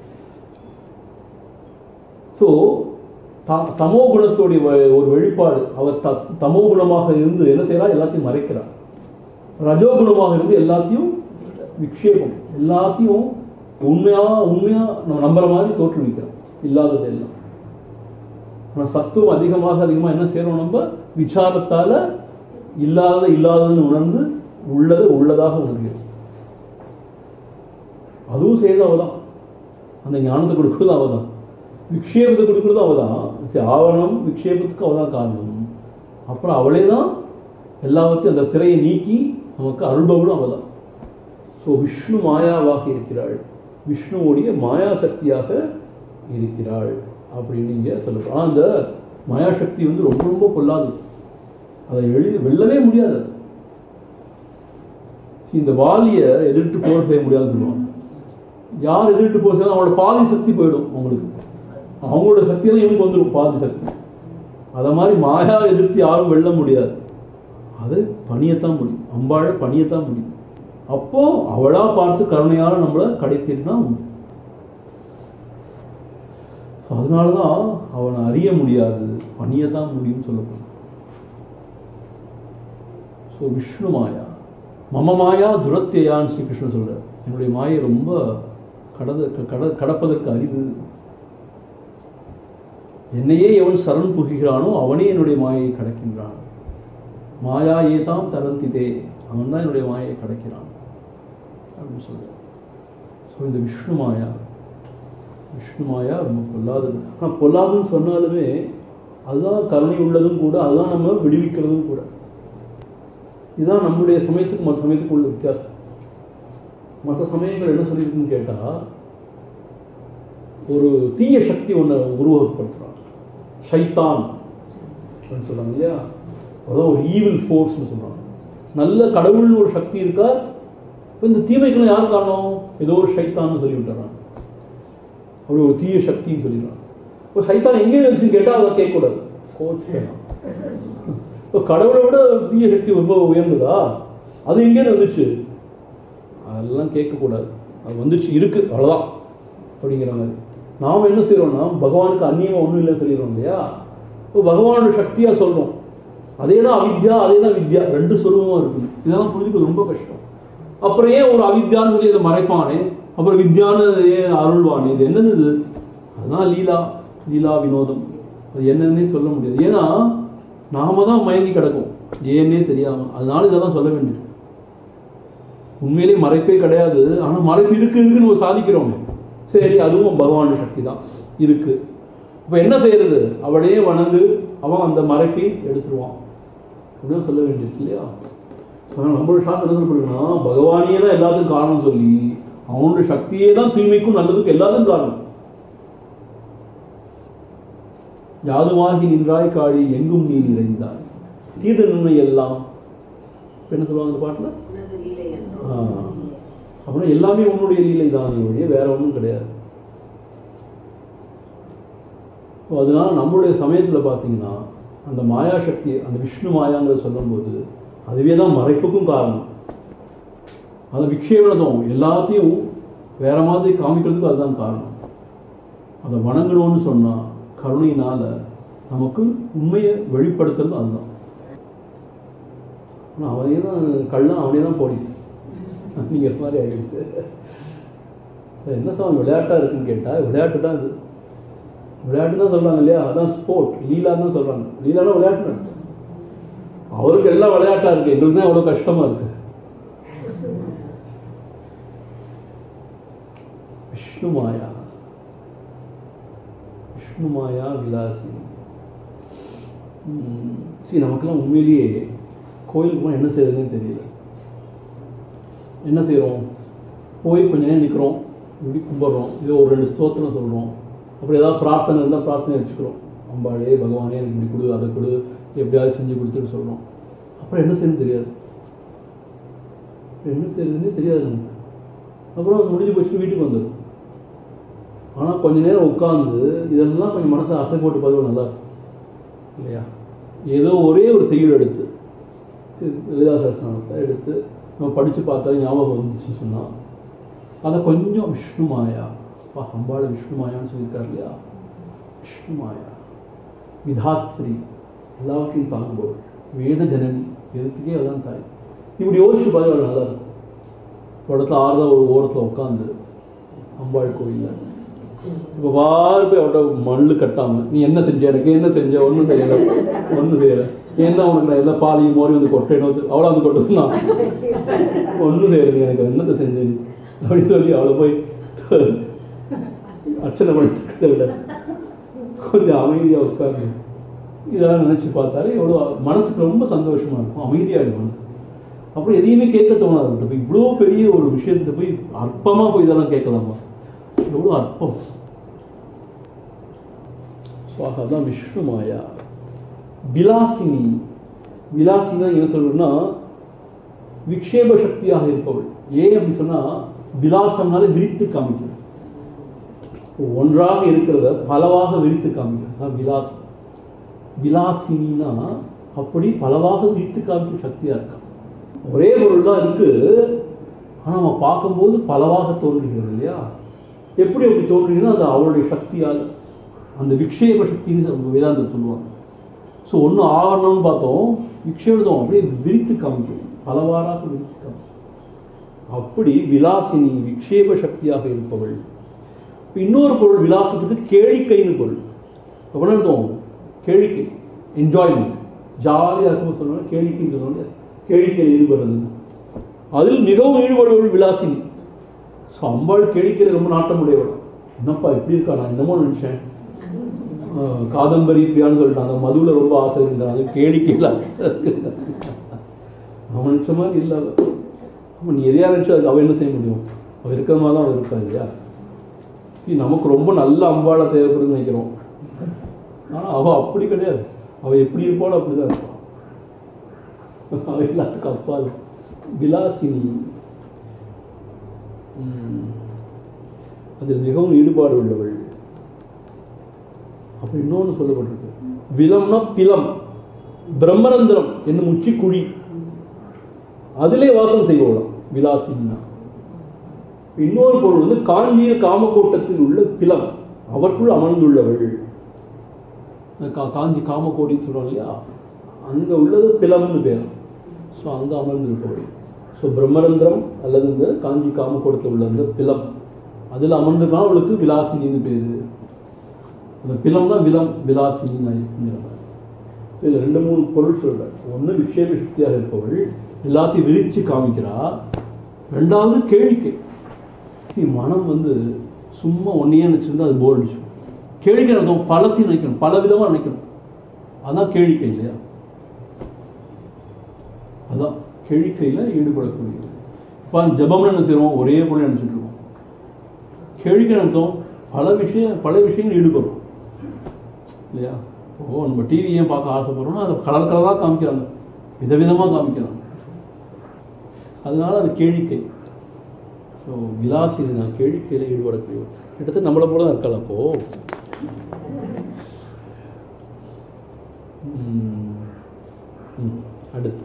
ஸோ தமோ குணத்துடைய ஒரு வெளிப்பாடு. அவர் த தமோ குணமாக இருந்து என்ன செய்யறா, எல்லாத்தையும் மறைக்கிறார். ரஜோகுணமாக இருந்து எல்லாத்தையும் விக்ஷேபம், எல்லாத்தையும் உண்மையா உண்மையா நம்ம நம்புற மாதிரி தோற்றுவிக்கிறோம், இல்லாதது எல்லாம். ஆனால் சத்துவம் அதிகமாக அதிகமாக என்ன செய்யறோம், நம்ம விசாரத்தால இல்லாததை இல்லாததுன்னு உணர்ந்து உள்ளதை உள்ளதாக உணர்கிறோம். அதுவும் செய்யறது அவதான், அந்த ஞானத்தை கொடுக்கறது அவதான், விக்ஷேபத்தை கொடுக்கறது அவதான். சரி, ஆவரணம் விக்ஷேபத்துக்கு அவதான் காரணம். அப்புறம் அவளே தான் எல்லாவற்றையும் அந்த திரையை நீக்கி நமக்கு அருள்பவளும் அவதான். ஸோ விஷ்ணு மாயாவாக இருக்கிறாள். விஷ்ணுவோடைய மாயாசக்தியாக இருக்கிறாள் அப்படின்னு இங்கே சொல்லப்படும். ஆனால் அந்த மாயாசக்தி வந்து ரொம்ப ரொம்ப பொல்லாது, அதை எழுதி வெல்லவே முடியாது. இந்த வாலியை எதிர்த்து போர் செய்ய முடியாதுன்னு சொல்லுவாங்க. யார் எதிர்த்து போர் செய்ய அவங்களோட பாதி சக்தி போயிடும், அவங்களுக்கு அவங்களோட சக்தியெல்லாம் இவனுக்கு வந்துடும் பாதி சக்தி. அதை மாதிரி மாயா எதிர்த்து யாரும் வெல்ல முடியாது. அது பணியத்தான் முடியும், அம்பாளை பணியத்தான் முடியும். அப்போ அவளா பார்த்து கருணையால் நம்மளை கடைத்திருந்தா உண்டு. ஸோ அதனாலதான் அவனை அறிய முடியாது, பணியத்தான் முடியும்னு சொல்லப்படும். ஸோ விஷ்ணு மாயா மம மாயா துரத்தியான்னு ஸ்ரீகிருஷ்ணன் சொல்றார். என்னுடைய மாயை ரொம்ப கடத கட கடப்பதற்கு அரிது. என்னையே எவன் சரண் புகுகிறானோ அவனே என்னுடைய மாயை கடக்கின்றான். மாயா ஏதாம் தரந்திதே, அவன் தான் என்னுடைய மாயை கடக்கிறான் அப்படின்னு சொல்றார். ஸோ இந்த விஷ்ணு மாயா விஷ்ணு மாயா ரொம்ப பொல்லாதது. ஆனால் பொல்லாதுன்னு சொன்னாலுமே அதுதான் கருணை உள்ளதும் கூட, அதுதான் நம்ம விடுவிக்கிறதும் கூட. இதுதான் நம்முடைய சமயத்துக்கு மற்ற சமயத்துக்கு உள்ள வித்தியாசம். மற்ற சமயங்கள் என்ன சொல்லியிருக்குன்னு கேட்டால், ஒரு தீய சக்தி ஒன்று உருவகப்படுத்துகிறாங்க, ஷைத்தான் அப்படின்னு சொல்கிறாங்க இல்லையா. அதான் ஒரு ஈவில் ஃபோர்ஸ்னு சொல்கிறாங்க. நல்ல கடவுள்னு ஒரு சக்தி இருக்கா, இப்போ இந்த தீமைக்கெல்லாம் யார் காரணம்? ஏதோ ஒரு ஷைத்தான்னு சொல்லி விட்டுறாங்க. அப்படி ஒரு தீய சக்தின்னு சொல்லிடுறாங்க. இப்போ ஷைத்தான் எங்கே இருந்துச்சுன்னு கேட்டால் அதை கேட்கக்கூடாது, கோச்சு. இப்போ கடவுளை விட தீய சக்தி ரொம்ப உயர்ந்ததா, அது எங்கேருந்து வந்துச்சு, அதெல்லாம் கேட்கக்கூடாது. அது வந்துச்சு, இருக்கு, அவ்வளோதான் அப்படிங்கிற மாதிரி. நாம் என்ன செய்கிறோம்னா பகவானுக்கு அந்நியமாக ஒன்றும் இல்லை சொல்லிடுறோம் இல்லையா. இப்போ பகவானோட சக்தியாக சொல்கிறோம். அதே தான் அவித்யா, அதே தான் வித்யா, ரெண்டு சொருபமாக இருக்குது. இதெல்லாம் புரிஞ்சுக்கிறது ரொம்ப கஷ்டம். அப்புறம் ஏன் ஒரு அவித்யான்னு சொல்லி அதை மறைப்பானே, அப்புறம் வித்யான்னு ஏன் அருள்வானே, இது என்னது இது? அதுதான் லீலா, லீலா வினோதம். அது என்னன்னே சொல்ல முடியாது. ஏன்னா நாம தான் மயங்கி கிடக்கும் ஏன்னே தெரியாமல். அதனால இதெல்லாம் சொல்ல வேண்டியது. உண்மையிலேயே மறைப்பே கிடையாது, ஆனால் மறைப்பு இருக்கு இருக்குன்னு நம்ம சாதிக்கிறோம். சரி, அதுவும் பகவான் சக்தி தான் இருக்கு. இப்போ என்ன செய்யறது? அவளையே வணங்கு, அவன் அந்த மறைப்பை எடுத்துருவான் அப்படின்னு சொல்ல வேண்டியது இல்லையா. நம்மளோட சாஸ்திரம் என்ன சொல்றதுன்னா, பகவானியே தான் எல்லாத்துக்கும் காரணம் சொல்லி அவனோட சக்தியே தான் தூய்மைக்கும் நல்லதுக்கும் எல்லாத்துக்கும் காரணம். யாதுவாகி நின்றாய் காழி எங்கும் நீ நிறைந்தாய், தீது நன்மை எல்லாம் என்ன சொல்லுவாங்க அந்த பாட்டுல, அப்படின்னா எல்லாமே உன்னுடைய லீலை தான் ஒழிய வேற ஒன்றும் கிடையாது. அதனால நம்மளுடைய சமயத்தில் பார்த்தீங்கன்னா அந்த மாயாசக்தி, அந்த விஷ்ணு மாயாங்கிறத சொல்லும்போது அதுவே தான் மறைப்புக்கும் காரணம். அந்த விக்ஷேபனதும் எல்லாத்தையும் வேற மாதிரி காமிக்கிறதுக்கு அதுதான் காரணம். அதை வணங்கணும்னு சொன்னால் கருணையினால நமக்கு உண்மையை வெளிப்படுத்துறது அதுதான். ஆனால் அவனே தான் கள்ளன், அவனே தான் போலீஸ் அப்படிங்கிற மாதிரி ஆகிடுது. என்ன சாமி விளையாட்டாக இருக்குன்னு கேட்டால் விளையாட்டு தான் இது. விளையாட்டு தான் சொல்கிறாங்க இல்லையா, அதான் ஸ்போர்ட், லீலா தான் சொல்கிறாங்க. லீலானா விளையாட்டு. அவருக்கு எல்லாம் விளையாட்டாக இருக்குது, எங்களுக்கு தான் எவ்வளோ கஷ்டமாக இருக்குது. விஷ்ணு மாயா, விஷ்ணு மாயா விலாசி. சரி, நமக்கெல்லாம் உண்மையிலேயே கோயிலுக்கு போனால் என்ன செய்யறதுன்னு தெரியல. என்ன செய்கிறோம்? போய் கொஞ்ச நேரம் நிற்கிறோம், இப்படி கும்பிட்றோம், இதோ ஒரு ரெண்டு ஸ்தோத்திரம் சொல்கிறோம், அப்படி ஏதாவது பிரார்த்தனை இருந்தால் பிரார்த்தனை வச்சுக்கிறோம். அம்பாளே பகவானே எனக்கு இப்படி கொடு, அதை கொடு, எப்படியாவது செஞ்சு கொடுத்துட்டு சொல்கிறோம். அப்புறம் என்ன செய்யணும்னு தெரியாது, என்ன செய்யறதுன்னே தெரியாது நமக்கு. அப்புறம் அது முடிஞ்சு போச்சுட்டு வீட்டுக்கு வந்துடும். ஆனால் கொஞ்ச நேரம் உட்காந்து இதெல்லாம் கொஞ்சம் மனசை அசை போட்டு பார்த்து நல்லா இருக்கும் இல்லையா. ஏதோ ஒரே ஒரு செய்யுள் எடுத்து லலிதா சஹஸ்ரநாமத்தை எடுத்து நம்ம படித்து பார்த்தாலும் ஞாபகம் வந்துச்சுன்னு சொன்னால் அதை கொஞ்சம் விஷ்ணு மாயா, அப்பா அம்பாளை விஷ்ணு மாயான்னு சொல்லியிருக்காரு இல்லையா. விஷ்ணு மாயா விதாத்ரி, எல்லாவற்றையும் தாங்குபவள், வேத ஜனனி, வேதத்துக்கே அதான் தாய். இப்படி யோசிச்சு பார்த்து அவள் நல்லா இருக்கும். ஒரு இடத்துல ஆறுதான் ஒரு ஓரத்தில் உட்காந்து அம்பாள் கோயிலில் இப்போ வாரு போய் அவட்ட மண்ணு கட்டாமல் நீ என்ன செஞ்ச, எனக்கு என்ன செஞ்ச, ஒன்றும் செய்யலை, ஒன்றும் செய்யலை, ஏன்னா உனக்கு நான் எல்லாம் பாலையும் மோரையும் வந்து கொட்டேன்னு வந்து அவ்வளோ வந்து கொட்ட சொன்னான், ஒன்றும் செய்யலை, எனக்கு என்னத்தை செஞ்சேன் அப்படின்னு சொல்லி அவளை போய் அர்ச்சனை பண்ணிட்டு விட கொஞ்சம் அமைதியாக உட்காந்து இதெல்லாம் நினச்சி பார்த்தாலே எவ்வளோ மனசுக்கு ரொம்ப சந்தோஷமாக இருக்கும், அமைதியாக இருக்கும் மனசு. அப்புறம் எதையுமே கேட்க தோணாது. இப்போ இவ்வளோ பெரிய ஒரு விஷயத்துல போய் அற்பமாக போய் இதெல்லாம் கேட்கலாமா, எவ்வளோ அற்பம். சுவாகா தான் விஷ்ணு மாயா. விலாசினி, விலாசினா என்ன சொல்றதுன்னா விக்ஷேப சக்தியாக இருப்பவள். ஏன் அப்படி சொன்னா விலாசம்னாலே விரித்து காமிக்கிறது, ஒன்றாக இருக்கிறத பலவாக விரித்து காமிக்கிறது விலாசம். விலாசினா அப்படி பலவாக விரித்து காமிக்கும் சக்தியா இருக்கா. ஒரே பொருள் தான் இருக்கு, ஆனால் நம்ம பார்க்கும்போது பலவாக தோன்றுகிறது இல்லையா. எப்படி அப்படி தோன்றுகிறதுனா அது அவளுடைய சக்தியால், அந்த விக்ஷேப சக்தின்னு வேதாந்தம் சொல்லுவாங்க. ஸோ ஒன்று ஆவரணம்னு பார்த்தோம், விக்ஷேபம் அப்படியே விரித்து காமிக்கும், பலவாறாக விரித்து காமிக்கும். அப்படி விலாசினி விக்ஷேப சக்தியாக இருப்பவள். இன்னொரு பொருள் விலாசத்துக்கு கேளிக்கைன்னு பொருள். அப்படின்னா அர்த்தம் கேளிக்கை, என்ஜாய்மெண்ட், ஜாலியாக இருக்கும்போது சொல்லுவாங்க கேளிக்கைன்னு சொல்லுவாங்க. கேளிக்கையில் ஈடுபடுறது, அதில் மிகவும் ஈடுபடுவள் விலாசினி. ஸோ அம்பாள் கேளிக்கையில் ரொம்ப நாட்டம் உடையவள். என்னப்பா இப்படி இருக்கா, நான் என்னமோ நினச்சேன் காதம்பரி பிரியான்னு சொல்லிட்டாங்க, மதுவில் ரொம்ப ஆசை இருந்தான், அது கேளிக்கையில் அவன் நினச்ச மாதிரி இல்லை. அவன் நீ எதையா நினச்சா அது அவன் என்ன செய்ய முடியும், அவள் இருக்கிற மாதிரி தான் அவள் இருக்கா இல்லையா. சரி, நமக்கு ரொம்ப நல்ல அம்பாளை தேவைப்படுன்னு நினைக்கிறோம், ஆனால் அவள் அப்படி கிடையாது. அவள் எப்படி இருப்பாளோ அப்படி தான் இருப்பாள். அவள் எல்லாத்துக்கும் அப்பால் விலாசினி. அதில் மிகவும் ஈடுபாடு உள்ளவள். அப்போ இன்னொன்று சொல்லப்பட்டிருக்கு, விலம்னா பிலம், பிரம்மரந்திரம் என்னும் உச்சி குழி, அதிலே வாசம் செய்வோம் விலாசினா. இன்னொரு பொருள் வந்து காஞ்சிய காமக்கோட்டத்தில் உள்ள பிலம், அவற்றுள் அமர்ந்துள்ளவள். காஞ்சி காமக்கோடின்னு சொல்லுவாங்க இல்லையா, அங்கே உள்ளது பிலம்னு பேர். ஸோ அங்கே அமர்ந்து இருப்பவள். ஸோ பிரம்மரந்திரம் அல்லது இந்த காஞ்சி காமக்கோட்டத்தில் உள்ள அந்த பிலம், அதில் அமர்ந்துதான் அவளுக்கு விலாசினின்னு பேர். அந்த பிலம் தான் விலம், விலாசினின்னு. இதில் ரெண்டு மூணு பொருள் சொல்கிறார். ஒன்று விக்ஷேப சக்தியாக இருப்பவள், எல்லாத்தையும் விரித்து காமிக்கிறா. ரெண்டாவது கேளிக்கை. சரி, மனம் வந்து சும்மா ஒன்றையே நினச்சிருந்தா அது போர் அடிச்சு. கேளிக்கை நடத்தும் பலத்தையும் நினைக்கணும், பல விதமாக நினைக்கணும், அதான் கேளிக்கை இல்லையா. அதான் கேளிக்கையில் ஈடுபடக்கூடியது. இப்போ ஜபம்னு என்ன செய்வோம், ஒரே பொருள் நினச்சிட்டு இருக்கோம். கேளிக்கை நடத்தும் பல விஷயம் பல விஷயங்கள் ஈடுபடும் இல்லையா. ஓ நம்ம டிவி ஏன் பார்க்க ஆசைப்படுறோம்னா அதை கலர் கலராக காமிக்கிறாங்க, விதவிதமாக காமிக்கிறாங்க, அதனால அது கேளிக்கை. ஸோ விலாசினி நான் கேளிக்கையில் ஈடுபடக்கூடிய கிட்டத்தட்ட நம்மளை போல தான் இருக்கலாம். அப்போ அடுத்து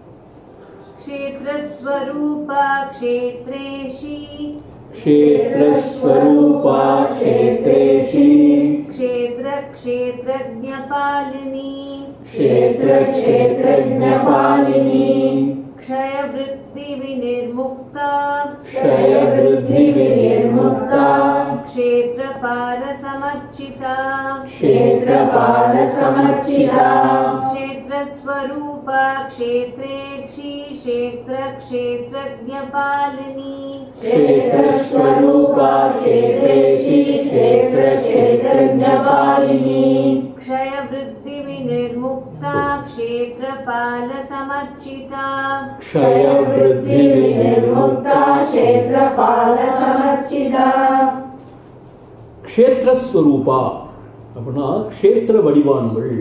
க்ஷேத்ரஸ்வரூபா க்ஷேத்ரேஷி, க்ஷேத்ரஸ்வரூபா க்ஷேத்ரேஷி, க்ஷேத்ர க்ஷேத்ரஜ்ஞபாலினி, க்ஷேத்ர க்ஷேத்ரஜ்ஞபாலினி, க்ஷயவ்ருத்தி விநிர்முக்தா, க்ஷயவ்ருத்தி விநிர்முக்தா, க்ஷேத்ரபால சமர்ச்சிதா, க்ஷேத்ரபால சமர்ச்சிதா, க்ஷேத்ரஸ்வரூபா க்ஷேத்ரேஷி, க்ஷேத்ர க்ஷேத்ரஜ்ஞபாலினி, க்ஷேத்ரஸ்வரூபா க்ஷேத்ரேஷி, க்ஷேத்ர க்ஷேத்ரஜ்ஞபாலினி, க்ஷயவ்ருத்தி விநிர்முக்தா, க்ஷேத்ரபால சமர்ச்சிதா, க்ஷயவ்ருத்தி விநிர்முக்தா, க்ஷேத்ரபால சமர்ச்சிதா. க்ஷேத்ரஸ்வரூபா அப்படின்னா க்ஷேத்திர வடிவானவள்.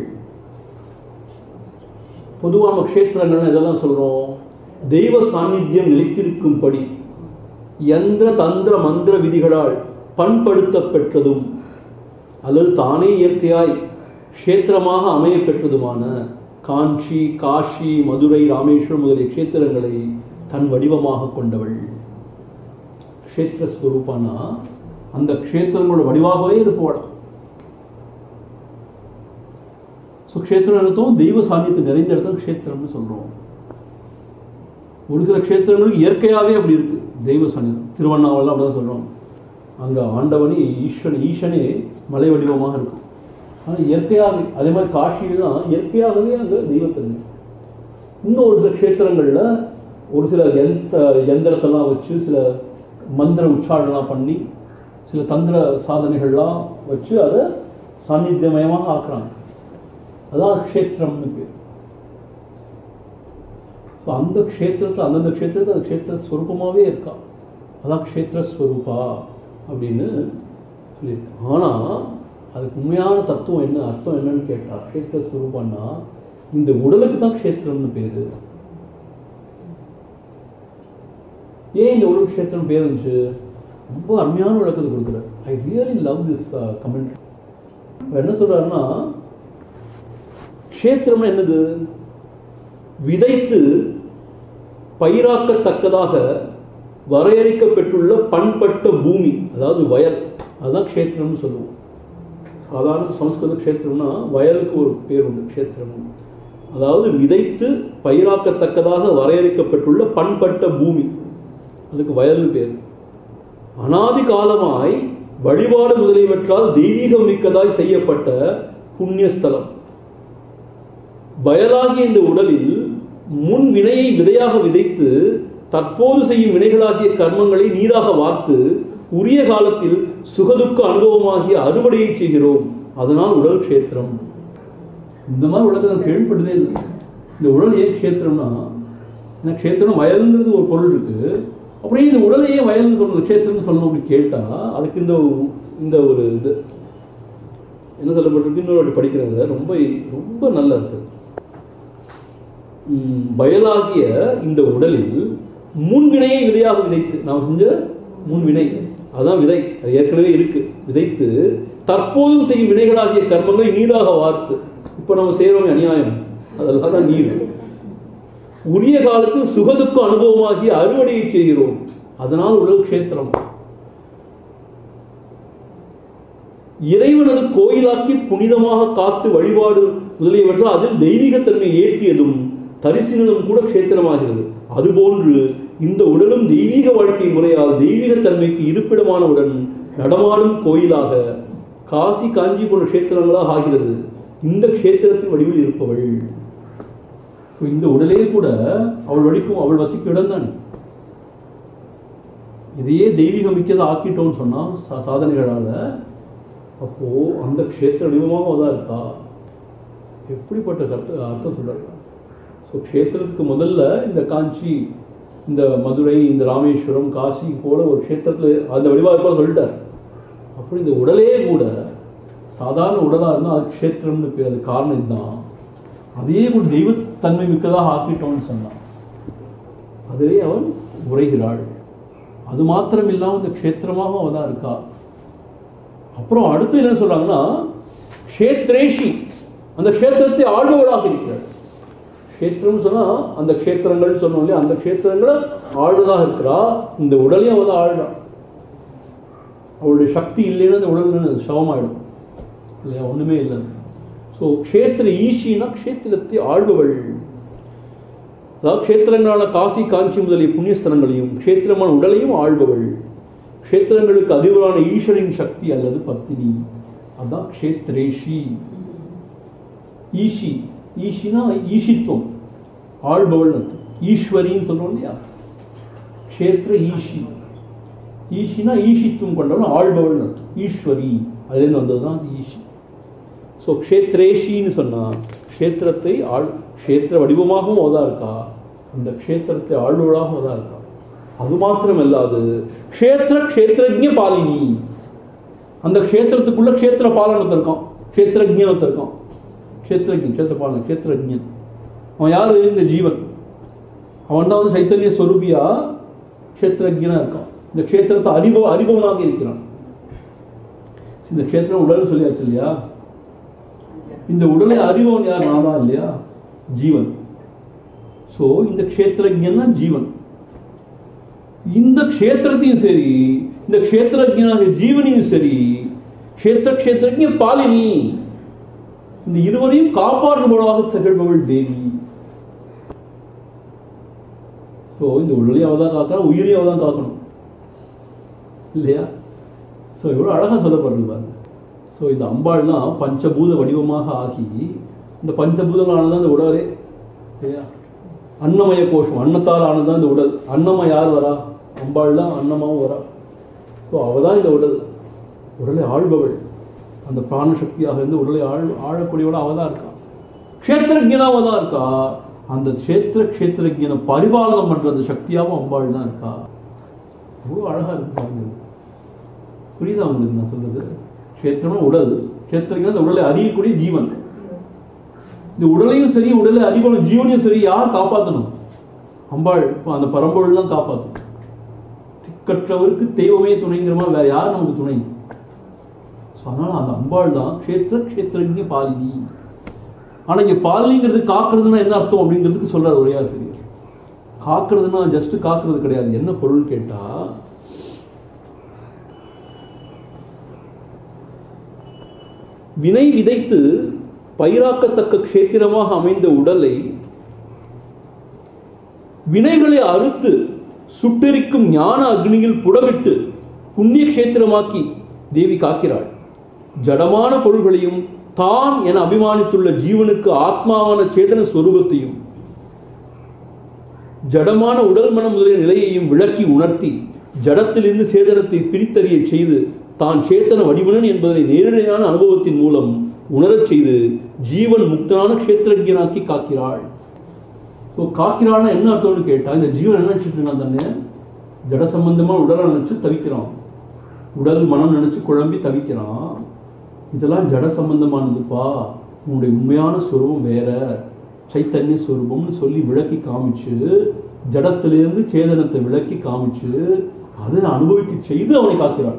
பொதுவாக நம்ம க்ஷேத்திரங்கள்னு இதெல்லாம் சொல்கிறோம், தெய்வ சாநித்தியம் நிலைத்திருக்கும்படி யந்திர தந்திர மந்திர விதிகளால் பண்படுத்த பெற்றதும் அல்லது தானே இயற்கையாய் க்ஷேத்திரமாக அமைய பெற்றதுமான காஞ்சி, காஷி, மதுரை, ராமேஸ்வரம் முதலிய க்ஷேத்திரங்களை தன் வடிவமாக கொண்டவள். க்ஷேத்திரஸ்வரூபானா அந்த க்ஷேத்திரங்களோட வடிவாகவே இருப்பவள். ஸோ க்ஷேத்திரம் அர்த்தம் தெய்வ சாநித்தியம் நிறைந்த இடத்துல க்ஷேத்திரம்னு சொல்கிறோம். ஒரு சில க்ஷேத்திரங்களுக்கு இயற்கையாகவே அப்படி இருக்குது தெய்வ சாநித்தியம். திருவண்ணாமலை அப்படி தான் சொல்கிறோம், அங்கே ஆண்டவனே ஈஸ்வரன் ஈசனே மலை வடிவமாக இருக்கும். ஆனால் இயற்கையாகவே அதே மாதிரி காஷியில் தான் இயற்கையாகவே அங்கே தெய்வத்தன்மை. இன்னும் ஒரு சில க்ஷேத்திரங்களில் ஒரு சில எந்த எந்திரத்தெல்லாம் வச்சு சில மந்திர உச்சாரணெலாம் பண்ணி சில தந்திர சாதனைகள்லாம் வச்சு அதை சாநித்தியமயமாக ஆக்குறாங்க. அதான் க்ஷேத்திரம்னு பேர். ஸோ அந்த க்ஷேத்திரத்தில் அந்தந்த க்ஷேத்திரத்தில் அந்த க்ஷேத்திர ஸ்வரூபமாகவே இருக்கா, அதான் க்ஷேத்திரஸ்வரூபா அப்படின்னு சொல்லியிருக்கு. ஆனால் அதுக்கு உண்மையான தத்துவம் என்ன, அர்த்தம் என்னன்னு கேட்டால், க்ஷேத்திர ஸ்வரூபம்னா இந்த உடலுக்கு தான் க்ஷேத்திரம்னு பேரு. ஏன் இந்த உடல் க்ஷேத்திரம் பேர் இருந்துச்சு? ரொம்ப அருமையான விளக்கத்தை கொடுக்குறாரு. I really love this comment. என்ன சொல்றாருன்னா, க்ஷேத்திரம்னா என்னது? விதைத்து பயிராக்கத்தக்கதாக வரையறுக்கப்பட்டுள்ள பண்பட்ட பூமி, அதாவது வயல், அதுதான் க்ஷேத்திரம்னு சொல்லுவோம். சாதாரண சமஸ்கிருத க்ஷேத்திரம்னா வயலுக்கு ஒரு பேர் உண்டு, க்ஷேத்திரம். அதாவது விதைத்து பயிராக்கத்தக்கதாக வரையறுக்கப்பட்டுள்ள பண்பட்ட பூமி, அதுக்கு வயல் பேர். அனாதி காலமாய் வழிபாடு முதலியவற்றால் தெய்வீகம் மிக்கதாய் செய்யப்பட்ட புண்ணியஸ்தலம். வயலாகிய இந்த உடலில் முன் வினையை விதையாக விதைத்து தற்போது செய்யும் வினைகளாகிய கர்மங்களை நீராக வார்த்து உரிய காலத்தில் சுகதுக்க அனுபவமாகிய அறுவடையை செய்கிறோம். அதனால் உடல் க்ஷேத்திரம். இந்த மாதிரி உலகத்தை நான் கேள்விப்பட்டதே இல்லை. இந்த உடல் ஏன் க்ஷேத்திரம்னா, ஏன்னா க்ஷேத்திரம் வயல்ங்கிறது ஒரு பொருள் இருக்கு, அப்படியே இந்த உடலையே வயல்னு சொல்லணும், க்ஷேத்திரம்னு சொல்லணும் அப்படின்னு கேட்டால் அதுக்கு இந்த இந்த ஒரு இது என்ன சொல்லப்பட்டிருக்கு, இன்னொரு படிக்கிறது ரொம்ப ரொம்ப நல்லா இருக்கு. வயலாகிய இந்த உடலில் முன்வினையை விதையாக விதைத்து, நாம் செஞ்ச முன்வினை அதான் விதை, அது ஏற்கனவே இருக்கு, விதைத்து தற்போதும் செய்யும் வினைகளாகிய கர்மங்களை நீராக வார்த்து, இப்போ நம்ம செய்யறோம் அநியாயம், அதெல்லாம் தான் நீர். உரிய காலத்தில் சுகதுக்க அனுபவமாகிய அறுவடையை செய்கிறோம். அதனால் உடல் க்ஷேத்திரம். இறைவனது கோயிலாக்கி புனிதமாக காத்து வழிபாடு முதலியவற்றால் அதில் தெய்வீகத்தன்மை ஏற்றியதும் தரிசனம் கூட க்ஷேத்திரமாகிறது. அதுபோன்று இந்த உடலும் தெய்வீக வாழ்க்கை முறையால் தெய்வீகத்தன்மைக்கு இருப்பிடமானவுடன் நடமாடும் கோயிலாக காசி காஞ்சி போன்ற க்ஷேத்திரங்களாக ஆகிறது. இந்த க்ஷேத்திரத்தின் வடிவில் இருப்பவள். இந்த உடலே கூட அவள் வடிக்கும், அவள் வசிக்கும் இடம் தானே. இதையே தெய்வீகம் மிக்கதை ஆக்கிட்டோம்னு சொன்னா சாதனைகளால, அப்போ அந்த க்ஷேத்திர வடிவமாக தான் இருக்கா? எப்படிப்பட்ட கருத்து அர்த்தம் சொல்றாங்க. ஸோ க்ஷேத்திரத்துக்கு முதல்ல இந்த காஞ்சி, இந்த மதுரை, இந்த ராமேஸ்வரம், காசி போல ஒரு க்ஷேத்திரத்தில் அந்த வடிவாக இருப்பா சொல்லிட்டார். அப்படி இந்த உடலே கூட சாதாரண உடலாக இருந்தால் அது க்ஷேத்திரம்னு பேர். அது காரணம் இதுதான். அதையே ஒரு தெய்வத்தன்மை மிக்கதாக ஆக்கிட்டோம்னு சொன்னான். அதிலே அவன் உரைகிறாள். அது மாத்திரம் இல்லாமல் இந்த க்ஷேத்திரமாக அவன் தான் இருக்கா. அப்புறம் அடுத்து என்ன சொல்றாங்கன்னா, க்ஷேத்ரேஷி, அந்த க்ஷேத்திரத்தை ஆழ்பவளாக இருக்கிறார். க்ஷேத்திரம் சொன்னா அந்த க்ஷேத்திரங்கள் சொன்னோம் இல்லையா, அந்த க்ஷேத்திரங்களை ஆழ்வதாக இருக்கிறா. இந்த உடலையும் அவள் தான் ஆழ்றான். அவளுடைய சக்தி இல்லைன்னா அந்த உடல் சவமாயிடும் இல்லையா, ஒண்ணுமே இல்லை. ஸோ க்ஷேத்திர ஈஷினா க்ஷேத்திரத்தை ஆழ்பவள். அதாவது க்ஷேத்திரங்களான காசி காஞ்சி முதலிய புண்ணியஸ்தலங்களையும் க்ஷேத்திரமான உடலையும் ஆழ்பவள். க்ஷேத்திரங்களுக்கு அதிபரான ஈஸ்வரின் சக்தி அல்லது பத்தினி, அதான் க்ஷேத்ரேஷி. ஈஷி, ஈஷினா ஈஷித்துவம், ஆழ்பவள். ஈஸ்வரின்னு சொல்றோம் இல்லையா, க்ஷேத்திர ஈஷி. ஈஷினா ஈஷித்துவம் கொண்டவள், ஆழ்பவள் அர்த்தம். ஈஸ்வரி அதுலேருந்து வந்தது தான் அது ஈஷி. ஸோ க்ஷேத்ரேஷின்னு சொன்னால் க்ஷேத்திரத்தை ஆள், க்ஷேத்திர வடிவமாகவும் அவதான் இருக்கா, அந்த க்ஷேத்திரத்தை ஆழ்வளாகவும் அவதான் இருக்கா. அது மாத்திரம் இல்லாது க்ஷேத்திர க்ஷேத்திரஜ்ஞ பாலினி, அந்த க்ஷேத்திரத்துக்குள்ள க்ஷேத்திர பாலனத்தை இருக்கான், க்ஷேத்திரஜ்ஞனத்தை இருக்கான். க்ஷேத்திரஜன், க்ஷேத்திர பாலன், க்ஷேத்திரஜன். அவன் யாரு? இந்த ஜீவன். அவன் தான் வந்து சைத்தன்ய ஸ்வரூபியா க்ஷேத்திரஜனா இருக்கான். இந்த க்ஷேத்திரத்தை அறிபவ அறிபவனாக இருக்கிறான். இந்த க்ஷேத்திரம் உடல் சொல்லியாச்சு இல்லையா, இந்த உடலை அறிபவன் யார்? நானா இல்லையா, ஜீவன். ஸோ இந்த க்ஷேத்திரஜன்னா ஜீவன். இந்த க்ஷேத்திரத்தையும் சரி, இந்த க்ஷேத்திரஜனாக ஜீவனையும் சரி, க்ஷேத்திர க்ஷேத்திரஜ பாலினி, இந்த இருவரையும் காப்பாற்றுபவளாக திகழ்பவள் தேவி. ஸோ இந்த உடலையும் அவள் தான் காக்கணும், உயிரையும் அவள் தான் காக்கணும் இல்லையா. ஸோ இவ்வளோ அழகாக சொல்லப்படுறது பாருங்க. ஸோ இந்த அம்பாள் தான் பஞ்சபூத வடிவமாக ஆகி, இந்த பஞ்சபூதங்களானதான் இந்த உடலே இல்லையா. அன்னமய கோஷம், அன்னத்தால் ஆனதான் இந்த உடல். அன்னமா யார் வரா? அம்பாள் தான் அன்னமாவும் வரா. ஸோ அவள் தான் இந்த உடல், உடலை ஆள்பவள். அந்த பிராணசக்தியாக இருந்து உடலை ஆள் ஆழக்கூடியவள அவள் தான் இருக்கா. க்ஷேத்திரஜனாக தான் இருக்கா. அந்த க்ஷேத்திர க்ஷேத்திரஜனை பரிபாலனம் பண்ற அந்த சக்தியாகவும் அம்பாள் தான் இருக்கா. அவ்வளோ அழகா இருக்கு. புரியுதா உங்களுக்கு நான் சொல்றது? க்ஷேத்திரம்னா உடல், க்ஷேத்திரங்கள் அந்த உடலை அறியக்கூடிய ஜீவன். இந்த உடலையும் சரி உடலை அறிவான ஜீவனையும் சரி யார் காப்பாற்றணும்? அம்பாள் அந்த பரம்பொருள் தான் காப்பாற்றணும். திக்கற்றவருக்கு தெய்வமே துணைங்கிற மாதிரி வேற யார் நமக்கு துணை? அதனால அந்த அம்பாள் தான் க்ஷேத்திர க்ஷேத்திரஜ்ஞ பாலினி. ஆனா இங்க பாலினிங்கிறது காக்குறதுன்னா என்ன அர்த்தம் அப்படிங்கிறதுக்கு சொல்றாரு ஒரே ஆசிரியர். காக்குறதுன்னா ஜஸ்ட் காக்குறது கிடையாது. என்ன பொருள் கேட்டா, வினை விதைத்து பயிராக்கத்தக்க க்ஷேத்திரமாக அமைந்த உடலை வினைகளை அறுத்து சுட்டெரிக்கும் ஞான அக்னியில் புடமிட்டு புண்ணிய கஷேத்திரமாக்கி தேவி காக்கிறாள். ஜடமான பொருள்களையும் தான் என அபிமானித்துள்ள ஜீவனுக்கு ஆத்மாவான சேதன ஸ்வரூபத்தையும் ஜடமான உடல் மனம் முதலிய நிலையையும் விளக்கி உணர்த்தி ஜடத்திலிருந்து சேதனத்தை பிரித்தறிய செய்து தான் சேத்தன வடிவனன் என்பதை நேரடியான அனுபவத்தின் மூலம் உணரச் செய்து ஜீவன் முக்தனான க்ஷேத்திரஜனாக்கி காக்கிறாள். ஸோ காக்கிறாள்னா என்ன அர்த்தம்னு கேட்டா, இந்த ஜீவன் என்ன நினைச்சிட்டு இருக்கான்? தானே ஜட சம்பந்தமா உடலை நினைச்சு தவிக்கிறான், உடல் மனம் நினைச்சு குழம்பி தவிக்கிறான். இதெல்லாம் ஜட சம்பந்தமானதுப்பா, உன்னுடைய உண்மையான ஸ்வரூபம் வேற, சைத்தன்ய ஸ்வரூபம்னு சொல்லி விளக்கி காமிச்சு, ஜடத்திலிருந்து சேதனத்தை விளக்கி காமிச்சு அதை அனுபவிக்க செய்து அவனை காக்கிறான்.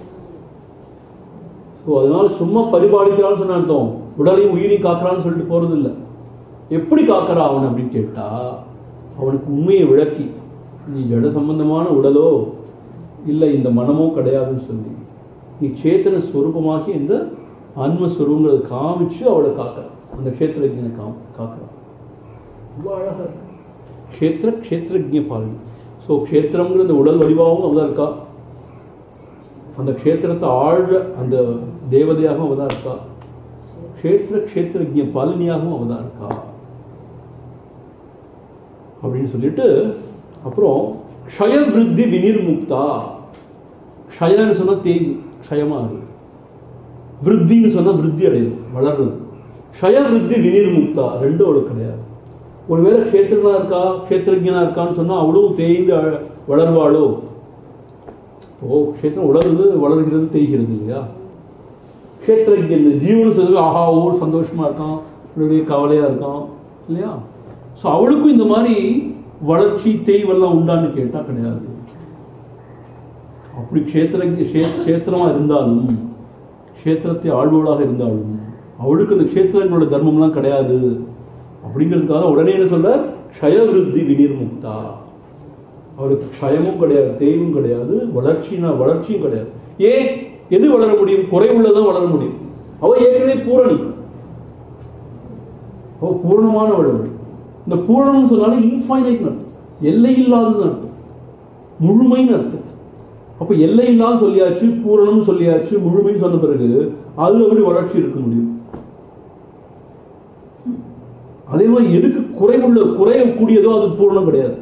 ஸோ அதனால சும்மா பரிபாலிக்கிறான்னு சொன்ன அர்த்தம் உடலையும் உயிரையும் காக்கிறான்னு சொல்லிட்டு போறது இல்லை. எப்படி காக்கிறா அவன் அப்படின்னு கேட்டா, அவனுக்கு உண்மையை விளக்கி, நீ ஜட சம்பந்தமான உடலோ இல்லை இந்த மனமோ கிடையாதுன்னு சொல்லி நீ சேத்தன ஸ்வரூபமாகி இந்த ஆன்மஸ்வரூபங்கிறத காமிச்சு அவளை காக்கிறான். அந்த க்ஷேத்திரஜனை கா காக்கிறான். ரொம்ப அழகா இருக்கு. க்ஷேத்திர க்ஷேத்திரஜ்ஞ பாலினி. ஸோ க்ஷேத்திரம்ங்கிற அந்த உடல் வடிவாகவும் அவதான் இருக்கா, அந்த க்ஷேத்திரத்தை ஆழ்ற அந்த தேவதையாகவும் அவதான் இருக்கா, க்ஷேத்திர க்ஷேத்திரஜ்ஞ பாலினியாகவும் அவதான் இருக்கா அப்படின்னு சொல்லிட்டு, அப்புறம் க்ஷய விருத்தி வினிர்முக்தா. க்ஷயன்னு சொன்னா தேய்வு, க்ஷயமா இருக்கு. விருத்தின்னு சொன்னா விருத்தி அடையுது, வளர்றது. க்ஷய விருத்தி வினிர்முக்தா ரெண்டும் அவளுக்கு கிடையாது. ஒருவேளை க்ஷேத்திரனா இருக்கா, க்ஷேத்திரஜனா இருக்கான்னு சொன்னா அவளும் தேய்ந்து வளர்வாளோ? ஓ, க்ஷேத்திரம் உலர்றது வளர்கிறது தேய்கிறது இல்லையா? க்ஷேத்திரஜன் ஜீவனு சொல்லி ஆஹா ஓ சந்தோஷமா இருக்கான், இப்படி கவலையா இருக்கான் இல்லையா? ஸோ அவளுக்கும் இந்த மாதிரி வளர்ச்சி தேய்வெல்லாம் உண்டான்னு கேட்டா கிடையாது. அப்படி க்ஷேத்திரஜ க்ஷேத்திரமா இருந்தாலும் க்ஷேத்திரத்தை ஆழ்வளாக இருந்தாலும் அவளுக்கு அந்த க்ஷேத்திரங்களோட தர்மம்லாம் கிடையாது. அப்படிங்கிறதுக்காக உடனே என்ன சொல்ற, க்ஷய விருத்தி வினிர்முக்தா. அவருக்கு க்ஷயமும் கிடையாது, தேய்வும் கிடையாது, வளர்ச்சினா வளர்ச்சியும் கிடையாது. ஏன் எது வளர முடியும்? குறைவுள்ளதான் வளர முடியும். அவ ஏற்கனவே பூரணி, அவ பூர்ணமான வளர்ச்சி. இந்த பூரணம் சொன்னாலும் இன்ஃபைனைட் அர்த்தம், எல்லை இல்லாததுன்னு அர்த்தம், முழுமைன்னு அர்த்தம். அப்ப எல்லை இல்லாத சொல்லியாச்சு, பூரணம் சொல்லியாச்சு, முழுமைன்னு சொன்ன பிறகு அதுல எப்படி வளர்ச்சி இருக்க முடியும்? அதே மாதிரி எதுக்கு குறைவுள்ள குறையக்கூடியதோ அது பூரணம் கிடையாது.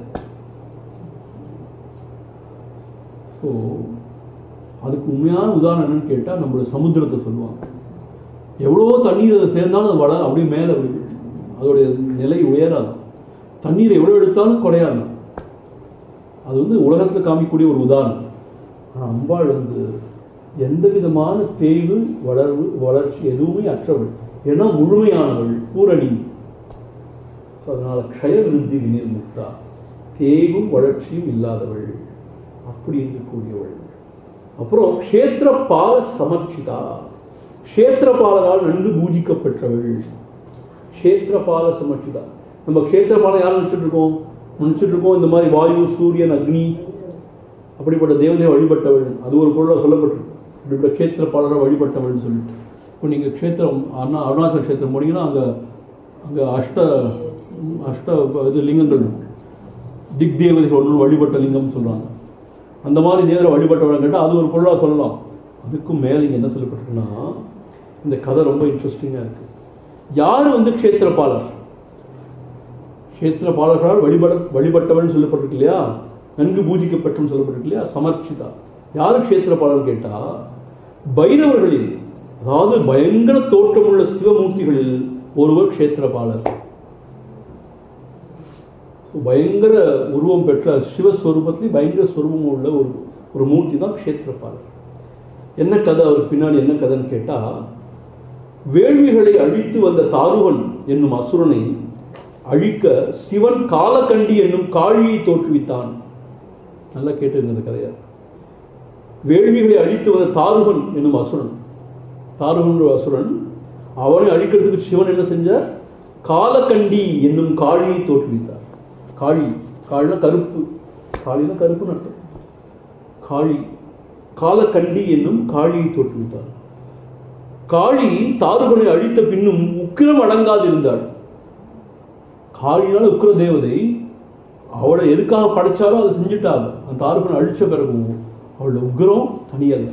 ஸோ அதுக்கு உண்மையான உதாரணம் என்னன்னு கேட்டால், நம்மளோட சமுத்திரத்தை சொல்லுவாங்க. எவ்வளவோ தண்ணீர் சேர்ந்தாலும் அது வள அப்படியே மேலே அப்படி அதோடைய நிலை உயராது. தண்ணீரை எவ்வளோ எடுத்தாலும் குறையாது. அது வந்து உலகத்தில் காமிக்கக்கூடிய ஒரு உதாரணம். ஆனால் அம்பாள் வந்து எந்த விதமான தேய்வு வளர்வு வளர்ச்சி எதுவுமே அற்றவள், ஏன்னா முழுமையானவள், பூரணி. ஸோ அதனால க்ஷய விருத்தி வினிர்முக்தா, தேய்வும் வளர்ச்சியும் இல்லாதவள், அப்படி இருக்கக்கூடியவள். அப்புறம் க்ஷேத்திரபால சமர்ச்சிதா, க்ஷேத்திரபாலரால் நன்கு பூஜிக்கப்பெற்றவள். க்ஷேத்திரபால சமர்ச்சிதா. நம்ம க்ஷேத்திரபாலம் யாரும் நினைச்சிட்டு இருக்கோம்? நினைச்சிட்டு இருக்கோம் இந்த மாதிரி வாயு, சூரியன், அக்னி, அப்படிப்பட்ட தேவதையை வழிபட்டவள். அது ஒரு பொருளாக சொல்லப்பட்டிருக்கு, இப்படிப்பட்ட க்ஷேத்திரபாலரை வழிபட்டவள்னு சொல்லிட்டு. இப்போ நீங்கள் க்ஷேத்திரம் அருணா அருணாச்சல க்ஷேத்திரம் போனீங்கன்னா அங்கே அங்கே அஷ்ட அஷ்ட இது லிங்கங்கள், திக் தேவதைகள் ஒன்று வழிபட்ட லிங்கம்னு சொல்கிறாங்க. அந்த மாதிரி தேவரை வழிபட்டவளை கேட்டால் அது ஒரு பொருளாக சொல்லலாம். அதுக்கும் மேலே இங்கே என்ன சொல்லப்பட்டிருக்குன்னா, இந்த கதை ரொம்ப இன்ட்ரெஸ்டிங்காக இருக்குது. யார் வந்து க்ஷேத்திரபாலர்? க்ஷேத்திரபாலர்களால் வழிபட வழிபட்டவள்னு சொல்லப்பட்டிருக்கு இல்லையா, நன்கு பூஜிக்கப்பட்டவன்னு சொல்லப்பட்டிருக்கு இல்லையா, சமர்ச்சிதா. யாரு க்ஷேத்திரபாலர் கேட்டால், பைரவர்களில், அதாவது பயங்கர தோற்றமுள்ள சிவமூர்த்திகளில் ஒருவர் க்ஷேத்திரபாலர். பயங்கர உருவம் பெற்ற சிவஸ்வரூபத்திலே பயங்கர ஸ்வரூபம் உள்ள ஒரு ஒரு மூர்த்தி தான் க்ஷேத்திரபாலர். என்ன கதை அவருக்கு பின்னாடி என்ன கதைன்னு கேட்டால், வேள்விகளை அழித்து வந்த தாருவன் என்னும் அசுரனை அழிக்க சிவன் காலகண்டி என்னும் காழியை தோற்றுவித்தான். நல்லா கேட்டுருங்க இந்த கதையை. வேள்விகளை அழித்து வந்த தாருவன் என்னும் அசுரன், தாருவன் அசுரன், அவனை அழிக்கிறதுக்கு சிவன் என்ன செஞ்சார்? காலகண்டி என்னும் காழியை தோற்றுவித்தார். காழி, காழினா கருப்பு, காழினா கருப்புன்னு அர்த்தம். காழி, காலகண்டி என்னும் காழியை தோற்றுவித்தார். காழி தாருகனை அழித்த பின்னும் உக்கிரம் அடங்காதிருந்தாள். காழினால உக்கிர தேவதை, அவளை எதுக்காக படைச்சாலும் அதை செஞ்சுட்டாங்க. அந்த தாருகனை அழிச்ச பிறகும் அவளோட உக்கிரம் தனியல்ல.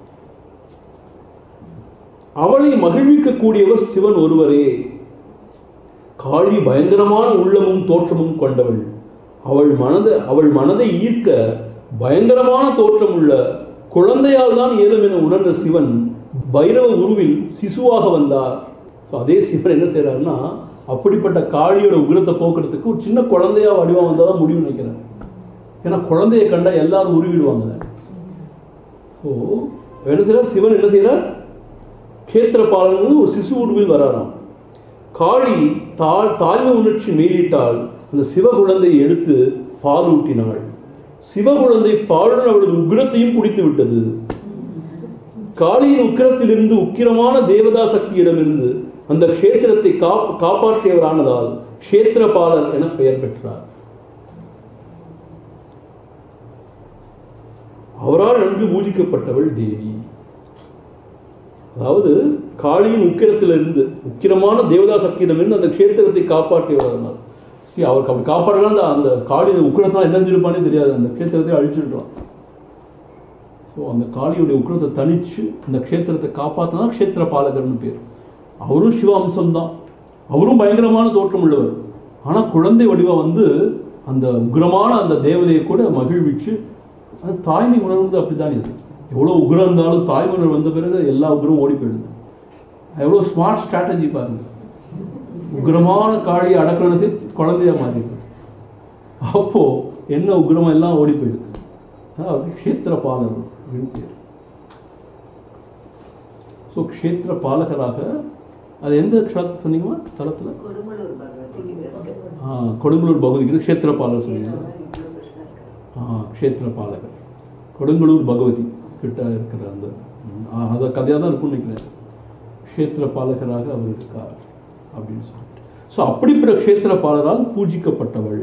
அவளை மகிழ்விக்க கூடியவர் சிவன் ஒருவரே. காழி பயங்கரமான உள்ளமும் தோற்றமும் கொண்டவள். அவள் மனதை அவள் மனதை ஈர்க்க பயங்கரமான தோற்றம் உள்ள குழந்தையால் தான் ஏதும் என உணர்ந்த சிவன் பைரவ உருவில் சிசுவாக வந்தார். ஸோ அதே சிவன் என்ன செய்யறாருன்னா, அப்படிப்பட்ட காளியோட உக்கிரத்தை போக்குறதுக்கு ஒரு சின்ன குழந்தையா வடிவம் வந்தால் தான் முடிவு நினைக்கிறேன். ஏன்னா குழந்தையை கண்டா எல்லாரும் உருவிடுவாங்க. ஸோ என்ன செய்யறார் சிவன்? என்ன செய்யறார்? கேத்திரபாலன் ஒரு சிசு உருவில் வராராம். காளி தாழ் தாழ்வு உணர்ச்சி மேலிட்டால் அந்த சிவ குழந்தையை எடுத்து பால் ஊட்டினாள். சிவகுழந்தை பாலுடன் அவளது உக்கிரத்தையும் குடித்து விட்டது. காளியின் உக்கிரத்திலிருந்து உக்கிரமான தேவதா சக்தியிடமிருந்து அந்த க்ஷேத்திரத்தை காப்பாற்றியவரானதால் க்ஷேத்திரபாலர் என பெயர் பெற்றார். அவரால் நன்கு பூஜிக்கப்பட்டவள் தேவி. அதாவது காளியின் உக்கிரத்திலிருந்து, உக்கிரமான தேவதா சக்தியிடமிருந்து அந்த க்ஷேத்திரத்தை காப்பாற்றியவரானார். சரி, அவருக்கு அப்படி காப்பாடுறாங்க. அந்த காளியின் உக்கிரத்தான் என்ன செஞ்சிருப்பானே தெரியாது, அந்த க்ஷேத்திரத்தை அழிச்சுட்டான். ஸோ அந்த காளியுடைய உக்கிரத்தை தனிச்சு அந்த க்ஷேத்திரத்தை காப்பாற்றினா க்ஷேத்திர பாலகர்னு பேர். அவரும் சிவ அம்சம்தான், அவரும் பயங்கரமான தோற்றம் உள்ளவர். ஆனால் குழந்தை வடிவம் வந்து அந்த உக்ரமான அந்த தேவதையை கூட மகிழ்விச்சு, அது தாய்மை உணர்வு அப்படித்தான். இது எவ்வளோ உக்ரம் இருந்தாலும் தாய்மை உணர்வு வந்த பிறகு எல்லா உக்ரமும் ஓடி போயிடுது. எவ்வளோ ஸ்மார்ட் ஸ்ட்ராட்டஜி பாருங்க. உக்ரமான காளியை அடக்கணும்னு குழந்தையா மாறிடுது. அப்போ என்ன உக்ரமா எல்லாம் ஓடி போயிடுது. க்ஷேத்திர பாலகர் அப்படின்னு பேர். ஸோ க்ஷேத்திர பாலகராக அது எந்த க்ஷேத்திர சொன்னீங்களா தலத்தில்? ஆ கொடுங்கலூர் பகவதிக்கு க்ஷேத்திர பாலகர் சொன்னீங்க. ஆ க்ஷேத்திர பாலகர் கொடுங்கலூர் பகவதி கிட்ட இருக்கிற அந்த அந்த கதையாக தான் இருக்கும்னு நினைக்கிறேன். க்ஷேத்திர பாலகராக அவர் இருக்கார் அப்படின்னு சொல்லிட்டு. ஸோ அப்படிப்பட்ட க்ஷேத்திர பாலரால் பூஜிக்கப்பட்டவள்.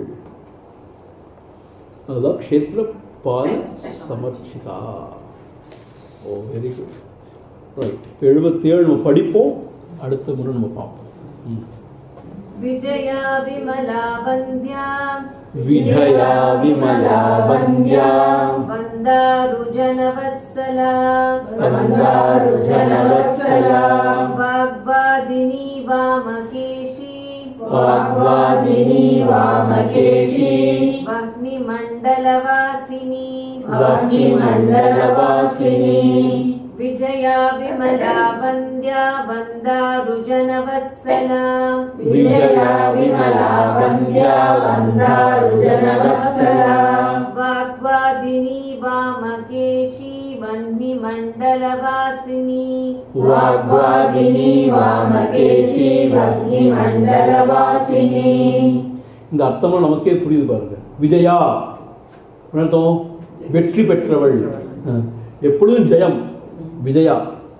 அதுதான் க்ஷேத்திர பால சமர்ச்சிதா. Oh very good. ரைட். எழுபத்தி ஏழு நம்ம படிப்போம், அடுத்த முறை நம்ம பார்ப்போம். விஜயா விமலா வந்தியா விஜயா விமலா வந்தியா வந்தாரு ஜனவத்சலா வந்தாரு ஜனவத்சலா வாக்வாதினி வாமகேஷி வாக்வாதினி வாமகேஷி வக்னி மண்டலவாசினி வக்னி மண்டலவாசினி விஜயா விமலா வந்தியா வந்தாரு ஜனவத்சலா விஜயா விமலா வந்தியா வந்தாரு ஜனவத்சலா வாக்வாதினி வாமகேஷி வன்னி மண்டலவாசினி வாக்வாதினி வாமகேஷி வக்னி மண்டலவாசினி. இந்த அர்த்தமா நமக்கே புரியுது பாருங்க. விஜயா அர்த்தம் வெற்றி பெற்றவள், எப்பொழுதும் ஜெயம். விஜயா.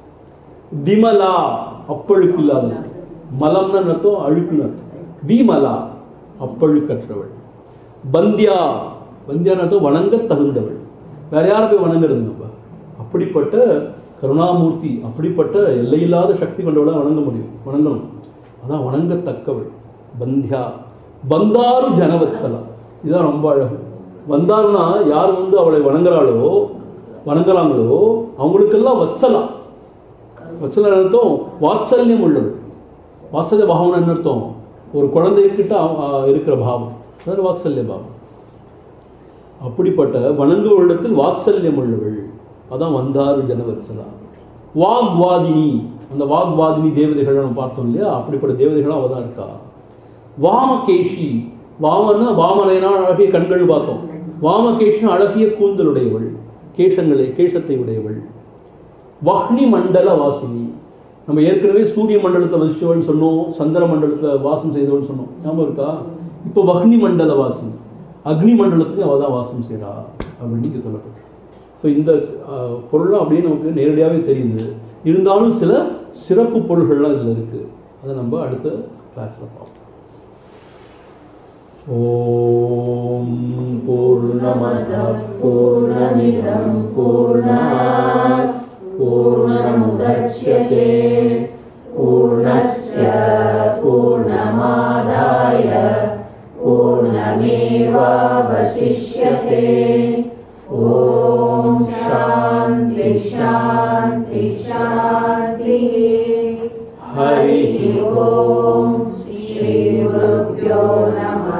விமலா அப்பழுக்கு இல்லாத, மலம்னு அர்த்தம் அழுக்குன்னு அர்த்தம். விமலா அப்பழுக்கற்றவள். பந்தியா, பந்தியான அர்த்தம் வணங்க தகுந்தவள். வேற யாரை போய் வணங்குறது நம்ம? அப்படிப்பட்ட கருணாமூர்த்தி, அப்படிப்பட்ட எல்லையில்லாத சக்தி கொண்டவளை வணங்க முடியும், வணங்கணும். அதான் வணங்கத்தக்கவள் பந்தியா. பந்தாரு ஜனவத்சலா, இதுதான் ரொம்ப அழகு. வந்தாருன்னா யார் வந்து அவளை வணங்குறாளோ வணங்குறாங்களோ அவங்களுக்கெல்லாம் வத்சலா. வத்சலா அர்த்தம் வாத்சல்யம் உள்ளவள். வாத்சல்ய பாவம் என்ன அர்த்தம்? ஒரு குழந்தைகிட்ட இருக்கிற பாவம், அதாவது வாத்சல்ய பாவம். அப்படிப்பட்ட வணங்குவளிடத்தில் வாத்சல்யம் உள்ளவள், அதான் வந்தாரு ஜனவத்சலா. வாக்வாதினி, அந்த வாக்வாதினி தேவதைகள் நம்ம பார்த்தோம் இல்லையா, அப்படிப்பட்ட தேவதைகளும் அவள் தான் இருக்கா. வாமகேஷி, வாமன்னா வாமனைனா அழகிய கண்கள் பார்த்தோம். வாமகேஷி அழகிய கூந்தலுடையவள், கேசங்களை கேசத்தை உடையவள். வஹ்னி மண்டல வாசினி. நம்ம ஏற்கனவே சூரிய மண்டலத்தில் வசிச்சவன் சொன்னோம், சந்திர மண்டலத்தில் வாசம் செய்தவன் சொன்னோம், ஞாபகம் இருக்கா? இப்போ வஹ்னி மண்டல வாசினி, அக்னி மண்டலத்துக்கு அவள் தான் வாசம் செய்கிறா அப்படின்னு இங்கே சொல்லப்பட்டு. ஸோ இந்த பொருள்லாம் அப்படியே நமக்கு நேரடியாகவே தெரியுது. இருந்தாலும் சில சிறப்பு பொருள்கள்லாம் இதில் இருக்குது. அதை நம்ம அடுத்த கிளாஸில் பார்ப்போம். ஓம் பூர்ணமத பூர்ணமிதம் பூர்ணாத் பூர்ணமுதச்யதே பூர்ணஸ்ய பூர்ணமாதாய பூர்ணமேவாவசிஷ்யதே. ஓம் சாந்தி சாந்தி சாந்தி. ஹரி ஓம் ஸ்ரீ குருப்யோ நமः.